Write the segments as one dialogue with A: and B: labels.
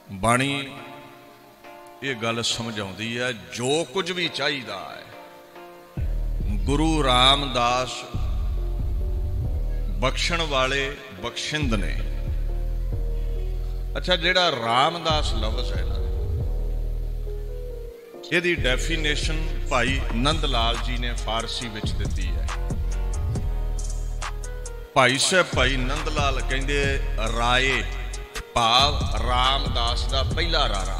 A: बाणी ये गल समझाउंदी है, जो कुछ भी चाहिदा है गुरु रामदास बख्शण वाले बख्शिंद ने। अच्छा, जेड़ा रामदास लफ्ज़ है ना, इहदी डेफिनेशन भाई नंद लाल जी ने फारसी विच दिती है। भाई साहब भाई नंद लाल कहंदे राए भाव रामदास दा पहला रारा।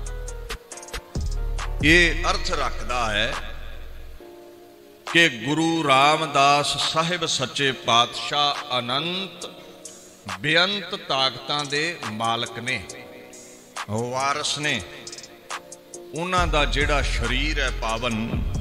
A: ये अर्थ रखता है कि गुरु रामदास साहिब सच्चे पातशाह अनंत बेअंत ताकतां दे मालक ने, वारस ने। उन्हां दा जिहड़ा शरीर है पावन,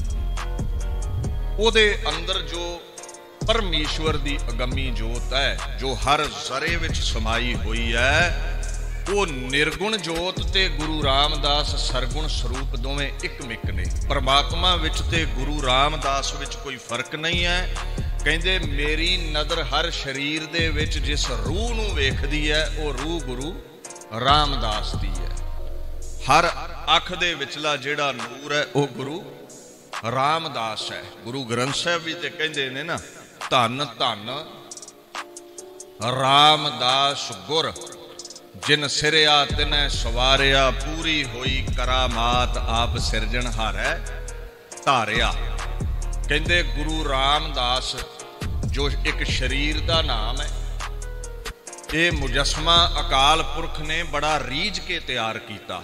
A: उहदे अंदर जो परमेश्वर दी अगमी जोत है, जो हर जरे विच समाई हुई है, वो निर्गुण जोत ते गुरु रामदास सरगुण स्वरूप दोवें एक मिक ने। परमात्मा विच ते गुरु रामदास विच कोई फर्क नहीं है। कहंदे मेरी नज़र हर शरीर दे विच जिस रूह नूं वेखदी है, वो रूह गुरु रामदास दी है। हर अख दे विचला जिहड़ा नूर है, वो गुरु रामदास है। गुरु ग्रंथ साहिब भी ते कहंदे ने ना, धन धन रामदास गुर, जिन सिरिया तिनै सवारिया, पूरी होई करामात आप सिरजनहार है धारिया। कहंदे गुरु रामदास जो एक शरीर का नाम है, ये मुजस्मा अकाल पुरख ने बड़ा रीझ के तैयार किया।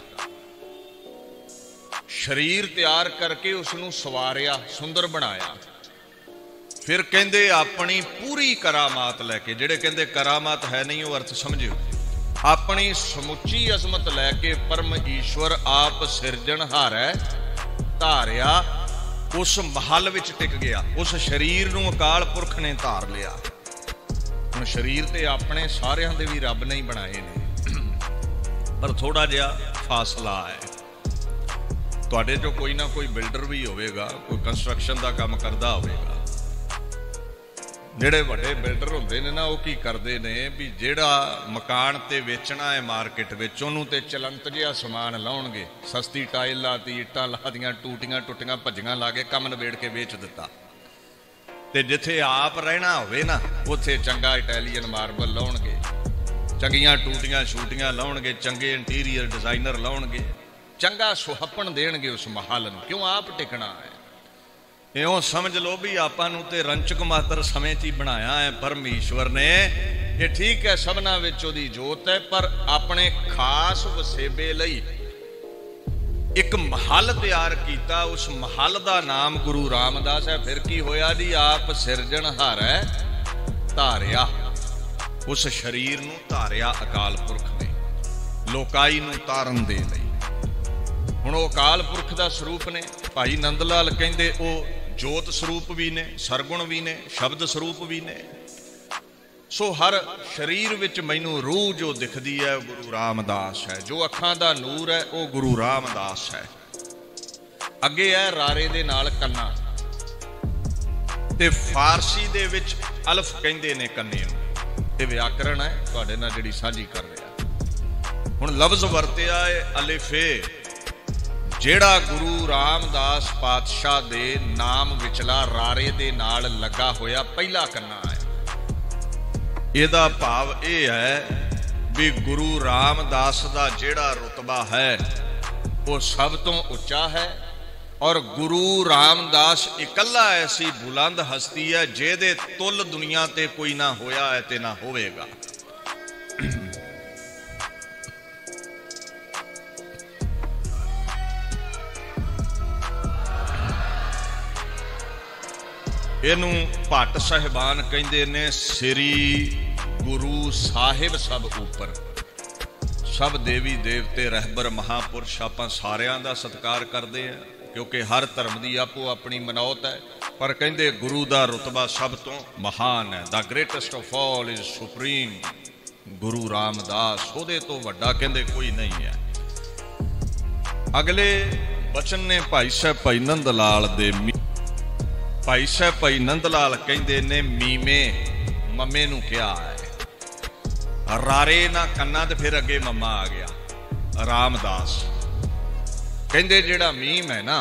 A: शरीर तैयार करके उसनूं सवारिया, सुंदर बनाया। फिर कहंदे अपनी पूरी करामात लैके, जेड़े कहंदे करामात है नहीं, वो अर्थ समझियो, अपनी समुची अजमत लैके परम ईश्वर आप सिरजनहार है धारिया, उस महल विच टिक गया। उस शरीर नूं अकाल पुरख ने धार लिया। हुण शरीर ते अपने सारियां दे भी रब ने ही बनाए ने, पर थोड़ा जिहा फासला है। तुहाडे चों कोई ना कोई बिल्डर भी होवेगा, कोई कंस्ट्रक्शन दा काम करदा होवेगा। ਜਿਹੜੇ ਵੱਡੇ ਬਿਲਡਰ ਹੁੰਦੇ ਨੇ ਨਾ, ਉਹ ਕੀ ਕਰਦੇ ਨੇ ਵੀ ਜਿਹੜਾ ਮਕਾਨ ਤੇ ਵੇਚਣਾ ਹੈ ਮਾਰਕੀਟ ਵਿੱਚ, ਉਹਨੂੰ ਤੇ ਚਲੰਤ ਜਿਹਾ ਸਮਾਨ ਲਾਉਣਗੇ। ਸਸਤੀ ਟਾਇਲ ਲਾਤੀ, ਇੱਟਾਂ ਲਾਦੀਆਂ, ਟੂਟੀਆਂ ਟੁੱਟੀਆਂ ਭੱਜੀਆਂ ਲਾ ਕੇ ਕੰਮ ਨਿਬੇੜ ਕੇ ਵੇਚ ਦਿੱਤਾ। ਤੇ ਜਿੱਥੇ ਆਪ ਰਹਿਣਾ ਹੋਵੇ ਨਾ, ਉੱਥੇ ਚੰਗਾ ਇਟਾਲੀਅਨ ਮਾਰਬਲ ਲਾਉਣਗੇ, ਚੰਗੀਆਂ ਟੂਟੀਆਂ ਛੂਟੀਆਂ ਲਾਉਣਗੇ, ਚੰਗੇ ਇੰਟੀਰੀਅਰ ਡਿਜ਼ਾਈਨਰ ਲਾਉਣਗੇ, ਚੰਗਾ ਸੁਹੱਪਣ ਦੇਣਗੇ ਉਸ ਮਹੱਲ ਨੂੰ। ਕਿਉਂ? ਆਪ ਟਿਕਣਾ ਹੈ। इं समझ लो भी आपां नूं ते रंचक मात्र समय च ही बनाया है परमेश्वर ने। ये ठीक है, सबना विच ओहदी जोत है, पर अपने खास वसेबे लई एक महल तैयार किया। उस महल का नाम गुरु रामदास है। फिर की होया जी, आप सिरजनहार है धारिया, उस शरीर नूं धारिया अकाल पुरख ने, लोकाई नूं तारन दे लई। हुण अकाल पुरख का स्वरूप ने। भाई नंद लाल कहंदे ओ जोत स्वरूप भी ने, सरगुण भी ने, शब्द स्वरूप भी ने। सो हर शरीर विच मैनू रूह जो दिखदी है, गुरु रामदास है। जो अखां दा नूर है, वो गुरु रामदास है। अगे है रारे दे नाल कन्ना, ते फारसी दे विच अलफ कहंदे ने कन्ने नूं। ते व्याकरण है तुहाडे नाल जिहड़ी साझी कर रहा। हुण लफ्ज़ वरतिया है अलिफे, जेड़ा गुरु रामदास पातशाह दे नाम विचला रारे दे नाल लगा होया पहला कन्ना है। इहदा भाव यह है भी गुरु रामदास दा जेड़ा रुतबा है, वो सब तो उच्चा है। और गुरु रामदास इकल्ला ऐसी बुलंद हस्ती है, जेदे तुल दुनिया ते कोई ना होया है ते ना होवेगा। इनू भट्ट साहिबान कहते ने, श्री गुरु साहिब सब ऊपर। सब देवी देवते रहबर महापुरुष आपां सारियां दा सत्कार करते हैं, क्योंकि हर धर्म की आपो अपनी मनौत है। पर कहते गुरु का रुतबा सब तो महान है। The greatest of all is supreme Guru Ramdas. उहदे तो वड्डा कहते कोई नहीं है। अगले बचन ने भाई साहब भाई नंद लाल दे। भाई साहब भाई नंद लाल कहते ने, मीमे मम्मे नूं क्या है, रारे ना कन्ना, तो फिर अगे मम्मा आ गया। रामदास कहते जिहड़ा मीम है ना,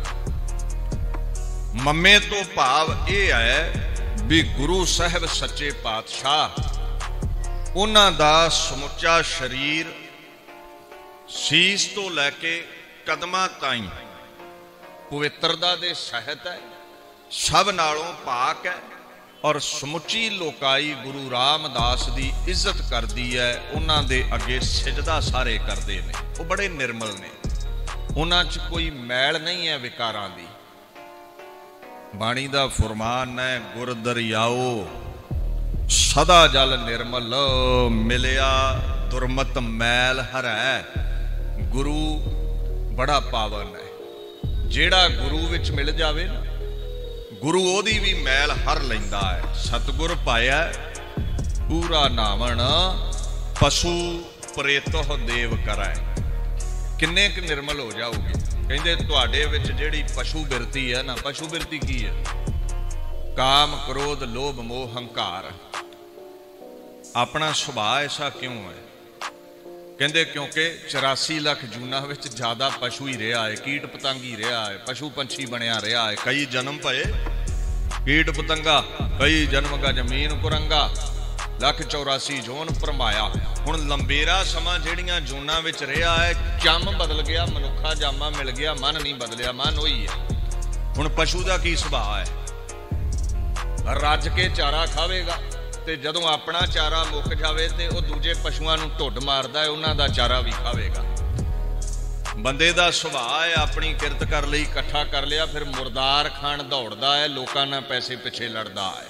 A: मम्मे तो भाव यह है भी गुरु साहब सच्चे पातशाह उन्हां दा समुचा शरीर सीस तो लैके कदमां ताईं पवित्रता दे सहित है, सब नालों पाक है और समुची लोकाई गुरु रामदास दी इज्जत करदी है। उन्हां दे अगे सिजदा सारे करदे ने, वो बड़े निर्मल ने, उन्हां च कोई मैल नहीं है विकारां दी। बाणी दा फरमान है गुर दरियाओ सदा जल निर्मल मिलिया दुरमत मैल हरै। गुरु बड़ा पावन है, जेड़ा गुरु विच मिल जावे ना गुरु ओदी भी मैल हर लैंदा है। सतगुर पाया पूरा नावण पशु प्रेतोह देव कराए। किन्ने क निर्मल हो जाओगे। कहते तुहाडे विच जेड़ी पशु बिरती है ना, पशु बिरती की है? काम क्रोध लोभ मोह हंकार। अपना सुभाव ऐसा क्यों है? कहते क्योंकि 84 लाख जूना विच ज्यादा पशु ही रहा है, कीट पतंग ही रहा है, पशु पंछी बनया रहा है। कई जन्म भये कीट पतंगा, कई जन्म का जमीन कुरंगा, 184 जोन भरमाया। हुण लंबेरा समा जिहड़ियां जोनां विच रहा है, चम बदल गया, मनुखा जामा मिल गया, मन नहीं बदलिया, मन वही है। हुण पशु का की सुभाव है? रज के चारा खावेगा ते जदों अपना चारा मुक जावे ते वो दूजे पशुआं नूं ढुੱਡ मारदा है, उन्हां दा चारा भी खावेगा। बंदे दा सुभाव है अपनी किरत कर लई इकट्ठा कर लिया, फिर मुरदार खान दौड़दा है, लोकां नाल पैसे पिछे लड़दा है।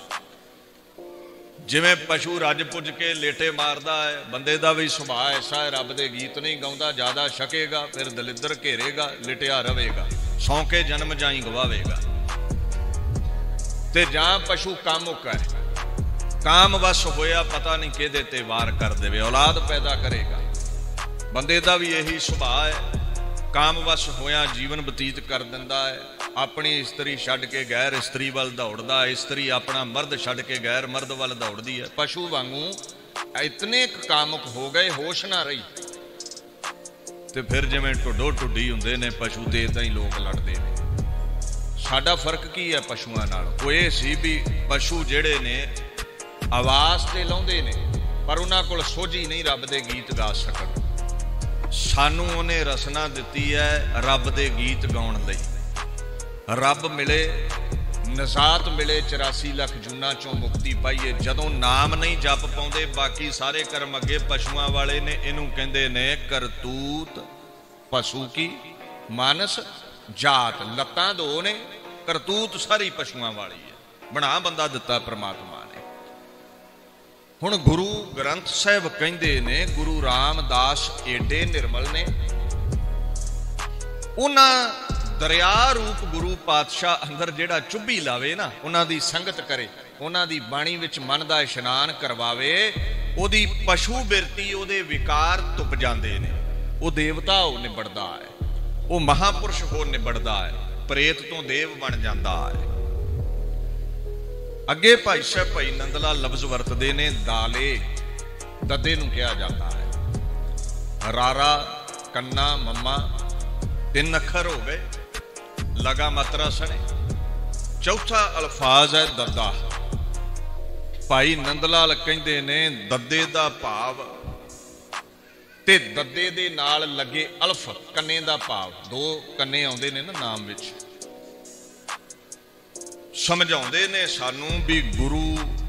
A: जिवें पशु रज पुज के लेटे मारदा है, बंदे दा भी सुभाव ऐसा है। रब दे गीत नहीं गाउंदा, ज्यादा छकेगा फिर दलिद्र घेरेगा, लिटिया रवेगा, सौंके जन्म जाई गवावेगा। ते जां पशु कामुक है, काम वश होया पता नहीं किहदे ते वार कर देवे, औलाद पैदा करेगा। बंदे दा भी यही सुभाव है, काम वश होया जीवन बतीत कर दिंदा है। अपनी इस्त्री छड्ड के गैर इस्त्री वल दौड़दा है, इस्त्री अपना मर्द छड्ड के गैर मर्द वल दौड़दी है। पशु वांगू इतने कामुक हो गए, होश ना रही। ते फिर जिवें ढुੱਡੋ ढुੱਡੀ हुंदे ने पशु ते इदां ही लोग लड़दे ने। साडा फर्क की है पशुआं नाल? वो ये सी भी पशु जिहड़े ने आवाज़ ते लाउंदे ने, पर उन्हां कोल सोझी नहीं रब दे गीत गा सकण। सानू उन्हें रसना दिती है रब दे गीत गाउण लई। रब मिले, नजात मिले, 84 लाख जूना चों मुक्ति पाईए। जदों नाम नहीं जप पाउंदे, बाकी सारे कर्म अगे पशुआं वाले ने। इनू कहंदे ने करतूत पशु की, मानस जात। लत्तां दो ने, करतूत सारी पशुआं वाली है। बना बंदा दिता परमात्मा ने। हुण गुरु ग्रंथ साहिब कहंदे ने गुरु रामदास एडे निर्मल ने, उन्हां दरिया रूप गुरु पातशाह अंदर जेड़ा चुब्भी लावे ना, उन्हां दी संगत करे, उन्हां दी बाणी विच मन दा इशनान करवावे, ओदी पशु बिरती ओदे विकार तुप जांदे ने। वो देवता हो निबड़दा है, वो महापुरुष हो निबड़दा है, प्रेत तो देव बन जांदा है। अगे भाई साहब भाई नंदलाल लफ्ज वरतते ने दाले, ददे नूं कहा जाता है। रारा कन्ना मम्मा 3 अखर हो गए, लगा मात्रा सने। चौथा अल्फाज है दद्दा। भाई नंदलाल कहंदे ने दद्दे दा भाव ते दद्दे दे नाल लगे अल्फ कन्ने दा भाव। 2 कन्ने आउंदे ने ना नाम विच। समझाउंदे ने सानू भी गुरु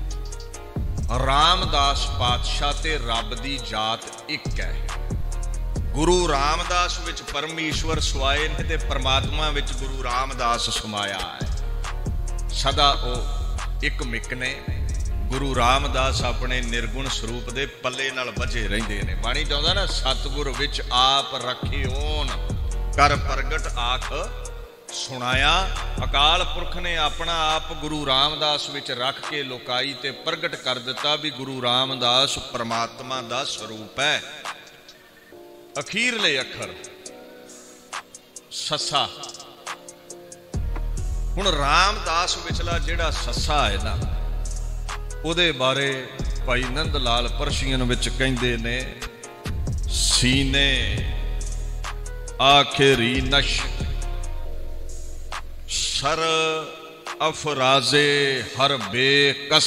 A: रामदास पातशाह ते रब दी जात एक है। गुरु रामदास विच परमेश्वर समाए ने ते परमात्मा विच गुरु रामदास समाया है। सदा ओ एक मिक ने। गुरु रामदास अपने निर्गुण स्वरूप दे पल्ले नाल बजे रहिंदे ने। बाणी चाहुंदा ना सतगुर विच आप रखियोन कर प्रगट आख सुनाया। अकाल पुरख ने अपना आप गुरु रामदास विच रख के लोकाई ते प्रगट कर दिता भी गुरु रामदास परमात्मा दा स्वरूप है। अखीरले अखर ससा। हुण रामदास विचला जिहड़ा ससा है ना, उहदे बारे भाई नंद लाल परशियन विच कहंदे ने सीने आखिरी नश सर अफराजे हर बेकस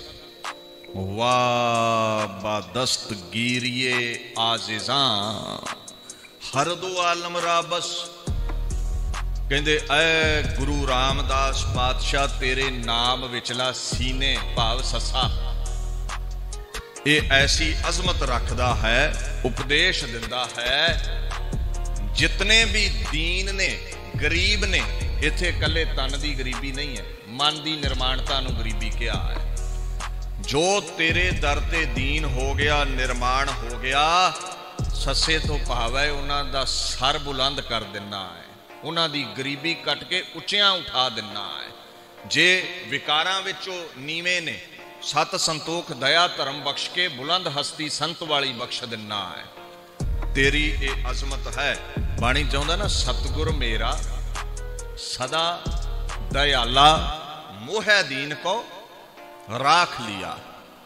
A: वाह बादस्त गिरिए आजिज़ा हर दो आलम राबस। कहते ऐ गुरु रामदास पातशाह तेरे नाम विचला सीने भाव ससा ये ऐसी अजमत रखता है, उपदेश दिंदा है। जितने भी दीन ने गरीब ने, इत्थे कल्ले तन की गरीबी नहीं है, मन की निर्माणता नूं गरीबी क्या है। जो तेरे दर ते दीन हो गया, निर्माण हो गया, ससे तो भाव है उन्हां दा सर बुलंद कर देना है, उन्हां दी गरीबी कट के उच्चियां उठा देना है। जे विकारां विचों नीवें ने, सत संतोख दया धर्म बख्श के बुलंद हस्ती संत वाली बख्श देना है। तेरी ये अजमत है। बाणी चाहुंदा ना, सतगुर मेरा सदा दयाला मोह दीन को राख लिया।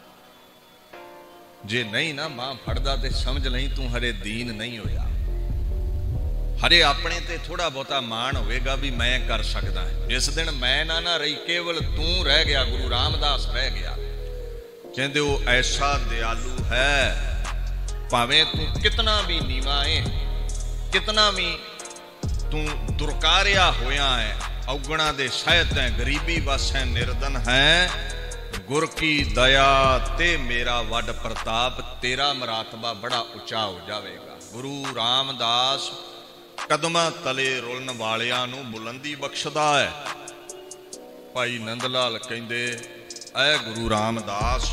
A: जे नहीं ना मां फड़दा ते समझ नहीं तू हरे दीन नहीं होया। हरे अपने ते थोड़ा बहुता मान होएगा भी मैं कर सकदा है। जिस दिन मैं ना रही, केवल तू रह गया, गुरु रामदास रह गया। कहते वो ऐसा दयालु है, भावें तू कितना भी नीवा है, कितना भी तू दुरकारिया होया है, औगणा दे सहित है, गरीबी बस है, निर्धन है, गुर की दया ते मेरा वड प्रताप, तेरा मरातबा बड़ा उचा हो जाएगा। गुरु रामदास कदमां तले रुलन वालियां नूं बुलंदी बख्शदा है। भाई नंद लाल कहंदे ऐ गुरु रामदास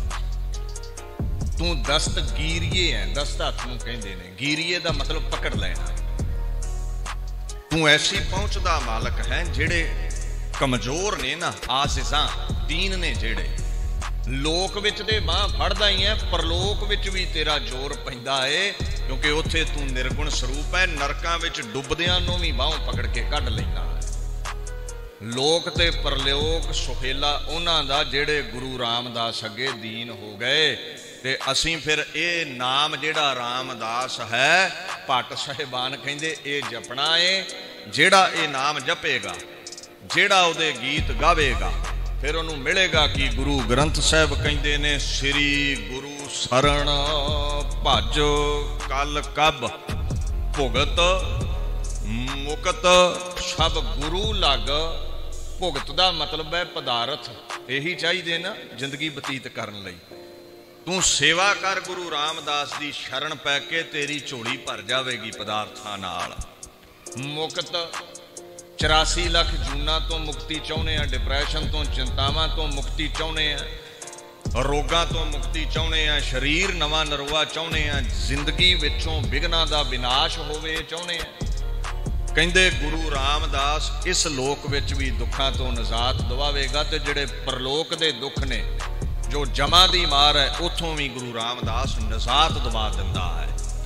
A: तू दस्त गीरिए है, दस्त हथ नूं कहंदे ने, गीरिए दा मतलब पकड़ लेना। तू ऐसी पहुंच दा मालक है, जेड़े कमजोर ने ना, आजिज़ां दीन ने, जेड़े लोक विच दे बाह फड़दा ही है, परलोक विच भी तेरा जोर पैंदा है, क्योंकि उत्थे तू निर्गुण स्वरूप है। नरकां विच डुबदियां नूं भी बाहों पकड़ के कढ लैंदा है। लोक ते परलोक सुहेला उन्हां दा जेड़े गुरु रामदास अगे दीन हो गए। ते असीं फिर ये नाम जेड़ा रामदास है, भट्ट साहिबान कहंदे ये जपना है। जेड़ा ये नाम जपेगा, जेड़ा उहदे गीत गावेगा, फिर उन्होंने मिलेगा कि गुरु ग्रंथ साहब कहते ने, श्री गुरु शरण भज कल कब भुगत मुकत सब गुरु लग। भुगत का मतलब है पदार्थ, यही चाहिए ना जिंदगी बतीत करने लई। तू सेवा कर गुरु रामदास की शरण पै के, तेरी झोली भर जाएगी पदार्थां नाल। मुकत 84 लाख जूना तो मुक्ति चाहते हैं, डिप्रैशन तो, चिंतावां तो मुक्ति चाहते हैं, रोगां तो मुक्ति चाहते हैं, शरीर नवा नरवा चाहते हैं, जिंदगी विचों विघ्नां दा विनाश होवे चाहते हैं। कहंदे गुरु रामदास इस लोक विच भी दुखां तो निजात दवावेगा, ते जिहड़े परलोक दे दुख ने, जो जमा दी मार है, उथों भी गुरु रामदास निजात दवा दिंदा है।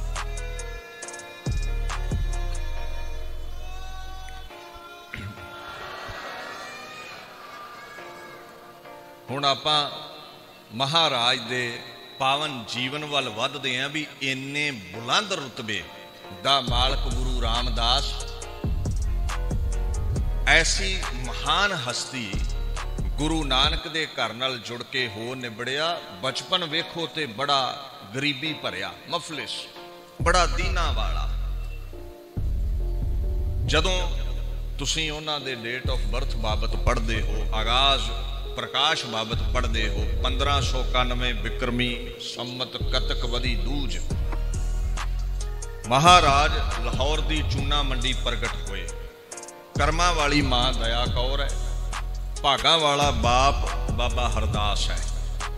A: हुण आपां महाराज दे पावन जीवन वाल वधदे हैं भी इन्ने बुलंद रुतबे दा मालक गुरु रामदास, ऐसी महान हस्ती गुरु नानक दे घर नाल जुड़ के हो निबड़िया। बचपन वेखो ते बड़ा गरीबी भरिया, मफलिस, बड़ा दीना वाला। जदों तुसीं उन्हां दे डेट ऑफ बर्थ बाबत पढ़दे हो, आगाज प्रकाश बाबत पढ़ते हो, 1591 विक्रमी संमत कतक वधी दूज, महाराज लाहौर की चूना मंडी प्रगट हुए। कर्मा वाली मां दया कौर है, भागा वाला बाप बाबा हरदास है।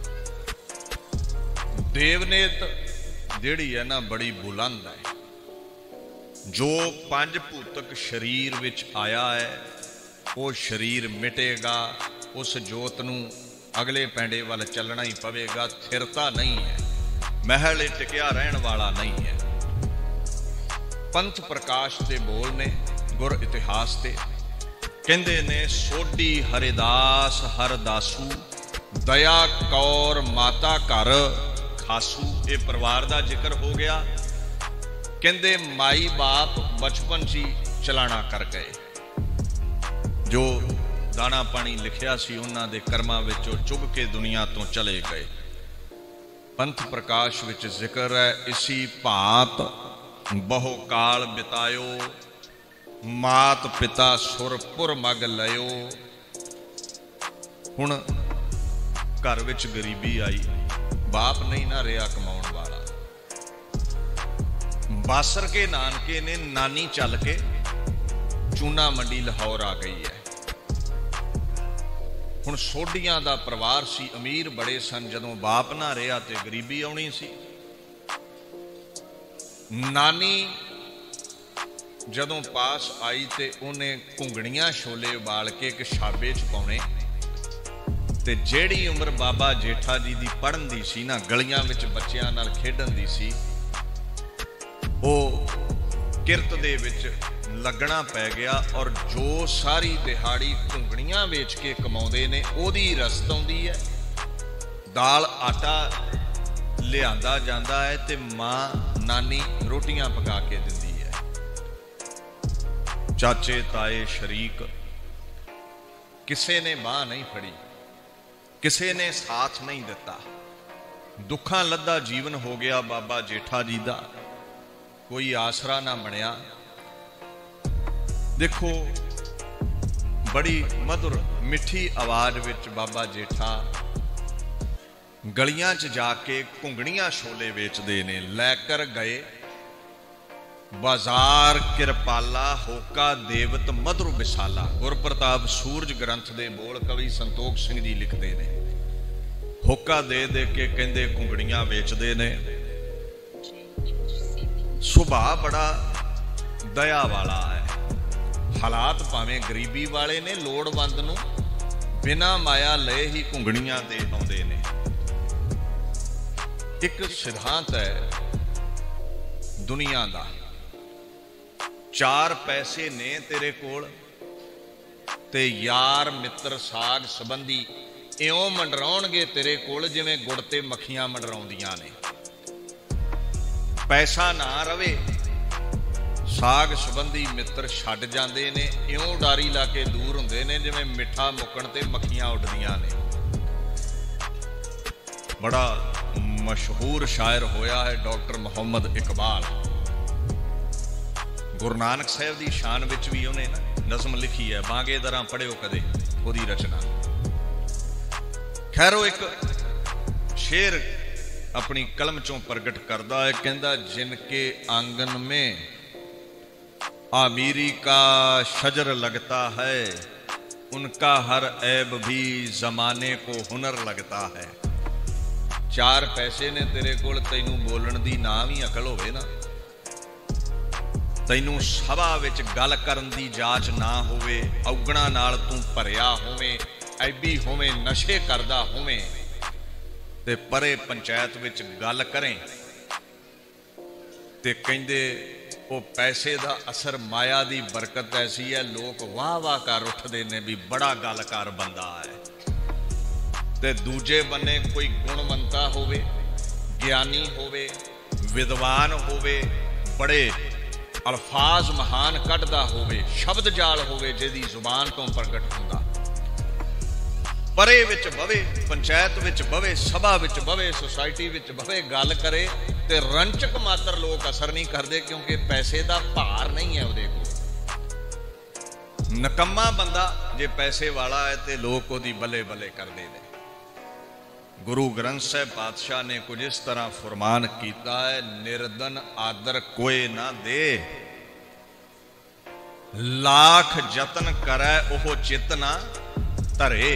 A: देवनेत जिहड़ी है ना बड़ी बुलंद है। जो पंज भूतक शरीर विच आया है, वो शरीर मिटेगा, उस जोत नूं अगले पैंडे वाल चलना ही पवेगा। स्थिरता नहीं है, महल टिकिया रहन वाला नहीं है। पंथ प्रकाश के बोल ने, गुर इतिहास ते कहंदे ने, सोडी हरिदास हरदासू, दया कौर माता घर खासू। ये परिवार का जिक्र हो गया। कहते माई बाप बचपन ची चलाना कर गए, जो दाना पानी लिखिया सी उन्हां दे कर्मां विचों चुग के दुनिया तो चले गए। पंथ प्रकाश विच जिक्र है, इसी भांत बहु काल बितायो, मात पिता सुरपुर मग लयो। हुण घर विच गरीबी आई, बाप नहीं ना रहा कमाउण वाला। बासर के नानके ने नानी चल के चूना मंडी लाहौर आ गई है। हुण सोढियां दा परिवार सी, अमीर बड़े सन, जदों बाप ना रहा ते गरीबी आउणी सी। नानी जदों पास आई ते उन्हें घुंगणियां छोले उबाल के एक छाबे च पाउणे, ते जेड़ी उम्र बाबा जेठा जी दी पढ़न दी सी ना, गलियां विच बच्चियां नाल खेडन दी सी, ਉਹ किरत दे विच लगना पै गया। और जो सारी दिहाड़ी घुंगणियां वेच के कमाउंदे ने ओदी रसद आउंदी है, दाल आटा लिआंदा जांदा है ते मां नानी रोटियां पका के दिंदी है। चाचे ताए शरीक किसे ने बांह नहीं फड़ी, किसे ने साथ नहीं दिता। दुखां लद्दा जीवन हो गया बाबा जेठा जी दा, कोई आसरा ना बनया। देखो बड़ी मधुर मिठी आवाज विच बाबा जेठा गलियां च जाके घुंगणियां छोले वेचदे ने। लैकर गए बाजार किरपाला, होका देवत मधुर विसाला। गुरप्रताप सूरज ग्रंथ दे बोल कवि संतोख सिंह जी लिखते ने। होका दे दे के कहंदे घुंगणियां वेचदे ने। सुभाव बड़ा दया वाला है। हालात भावें गरीबी वाले ने, लोड़वंद नूं बिना माया ले ही घुंगणियां दे आउंदे ने। एक सिद्धांत है दुनिया दा, 4 पैसे ने तेरे कोल ते यार मित्र साग संबंधी इउं मंडराउणगे तेरे कोल जिवें गुड़ ते मक्खियां मंडराउंदियां ने। पैसा ना रवे, साग संबंधी मित्र छड्ड जांदे ने, इउं डारी ला के दूर हुंदे ने जिवें मिठा मुक्कण ते मक्खियां उड्डदियां ने। बड़ा मशहूर शायर होया है डॉक्टर मुहम्मद इकबाल। गुरु नानक साहिब दी शान विच भी उन्हें ना नज़म लिखी है, बांगे दरां पढ़िओ कदे ओदी रचना। खैर एक शेर अपनी कलम चों प्रगट करता है, कहता जिनके आंगन में आमीरी का शजर लगता है, उनका हर ऐब भी जमाने को हुनर लगता है। 4 पैसे ने तेरे कोल, तैनू बोलण दी ना भी अकल होवे ना, तैनू सभा विच गल करन दी जाच ना होवे, औगणा नाल तू भरिया होवे, ऐबी होवे, नशे करदा होवे, ते परे पंचायत विच गल करें ते कहंदे वो पैसे दा असर, माया दी बरकत ऐसी है, लोग वाह वाह कर उठदे ने भी बड़ा गलकार बंदा है। ते दूजे बन्ने कोई गुणवंता होवे, ज्ञानी होवे, विद्वान होवे, बड़े अल्फाज महान कढ़दा होवे, शब्द जाल होवे जिहदी जुबान तो प्रगट हुंदा। परे विच बवे, पंचायत विच बवे, सभा विच बवे, सोसाइटी विच बवे, गल करे ते रंचक मात्र लोग असर नहीं करते, क्योंकि पैसे दा भार नहीं है उहदे कोल। नकम्मा बंदा जे पैसे वाला है ते लोग ओदी बल्ले बल्ले करदे ने। गुरु ग्रंथ साहिब पातशाह ने कुछ इस तरह फरमान किया है, निर्धन आदर कोई ना दे, लाख जतन करे ओह चित ना धरे।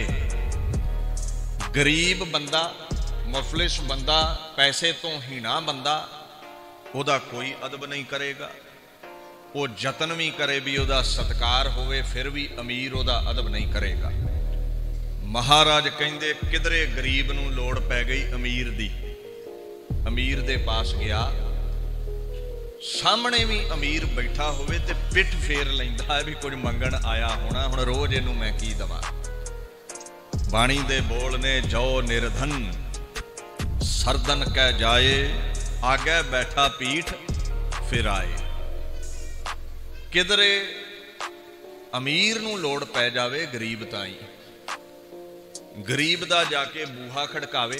A: गरीब बंदा, मुफलिस बंदा, पैसे तो हीना बंदा, ओदा कोई अदब नहीं करेगा। वो जतन भी करे भी ओदा सत्कार होवे, फिर भी अमीर ओदा अदब नहीं करेगा। महाराज कहंदे किधरे गरीब नूं लोड़ पै गई अमीर दी, अमीर दे पास गया, सामने भी अमीर बैठा होवे ते पिठ फेर लैंदा है भी कुछ मंगण आया होना, हुण रोज इनू मैं की दवां। बाणी दे बोल ने, जो निर्धन सरदन कह जाए, आगे बैठा पीठ फिर आए। किधरे अमीर नूं लोड़ पै जावे गरीब ताई, गरीब दा जाके बूहा खड़कावे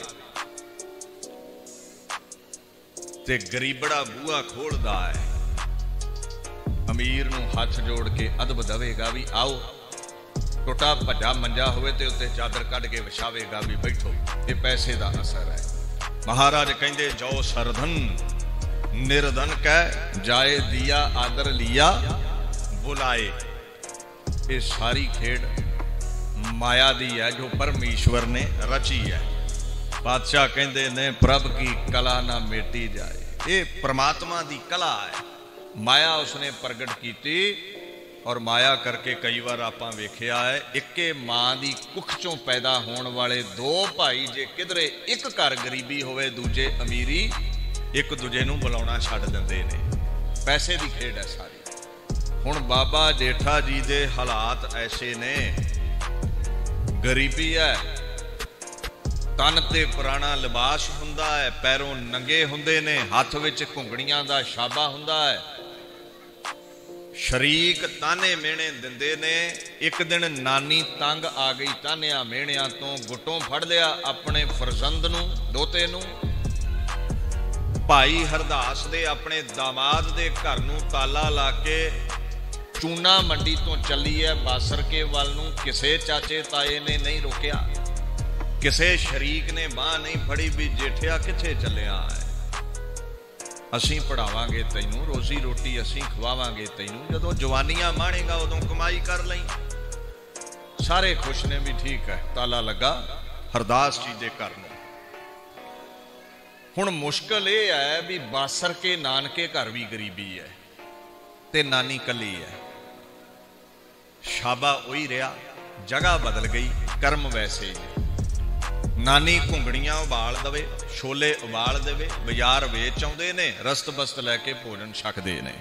A: ते गरीबड़ा बूहा खोलदा है, अमीर नूं हथ जोड़ के अदब दवेगा भी आओ, टुटा भजा मंजा होवे ते उत्ते चादर कढ़ के विछावेगा भी बैठो। ये पैसे दा असर है। महाराज कहंदे जो सरधन निर्धन कह जाए दिया आदर लिया बुलाए। ये सारी खेड माया दी है जो परमेश्वर ने रची है। बादशाह कहंदे ने प्रभ की कला ना मेटी जाए। ये परमात्मा दी कला है। माया उसने प्रगट की और माया करके कई बार आपां वेखिया है इक्के मां दी कुख चों पैदा होने वाले दो भाई जे किधरे एक घर गरीबी होवे दूजे अमीरी, एक दूजे नूं बुलाउणा छड्ड दिंदे ने। पैसे दी खेड है सारी। हुण बाबा जेठा जी दे हालात ऐसे ने, गरीबी है, तन ते पुराना लिबास हुंदा है, पैरों नंगे हुंदे ने, हथ विच घुंगड़ियां दा छाबा हुंदा है, शरीक ताने मेहणे दिंदे ने। एक दिन नानी तंग आ गई तानिया मेहणिया तो, गुटों फड़ लिया अपने फरजंद नूं, दोते नूं। भाई हरदास दे अपने दामाद दे घर नूं ताला ला के चूना मंडी तो चली है बासर के वल नूं। किसे चाचे ताए ने नहीं रोकिया, किसे शरीक ने बांह नहीं फड़ी भी जेठिया किथे चलिया है, असीं पढ़ावांगे तैनूं, रोजी रोटी असीं खवावांगे तैनूं, जदों जवानियां माणेगा उदों कमाई कर लई। सारे खुश ने भी ठीक है। ताला लगा हरदास जी दे घर नूं। हुण मुश्किल यह है भी बासर के नानके घर भी गरीबी है ते नानी कली है। शाबा उही रहा, जगह बदल गई, कर्म वैसे ही। नानी घुंगड़ियां उबाल दवे, छोले उबाल देवे, बाजार वेच आउंदे ने, रस्त बस्त लैके भोजन छकदे ने।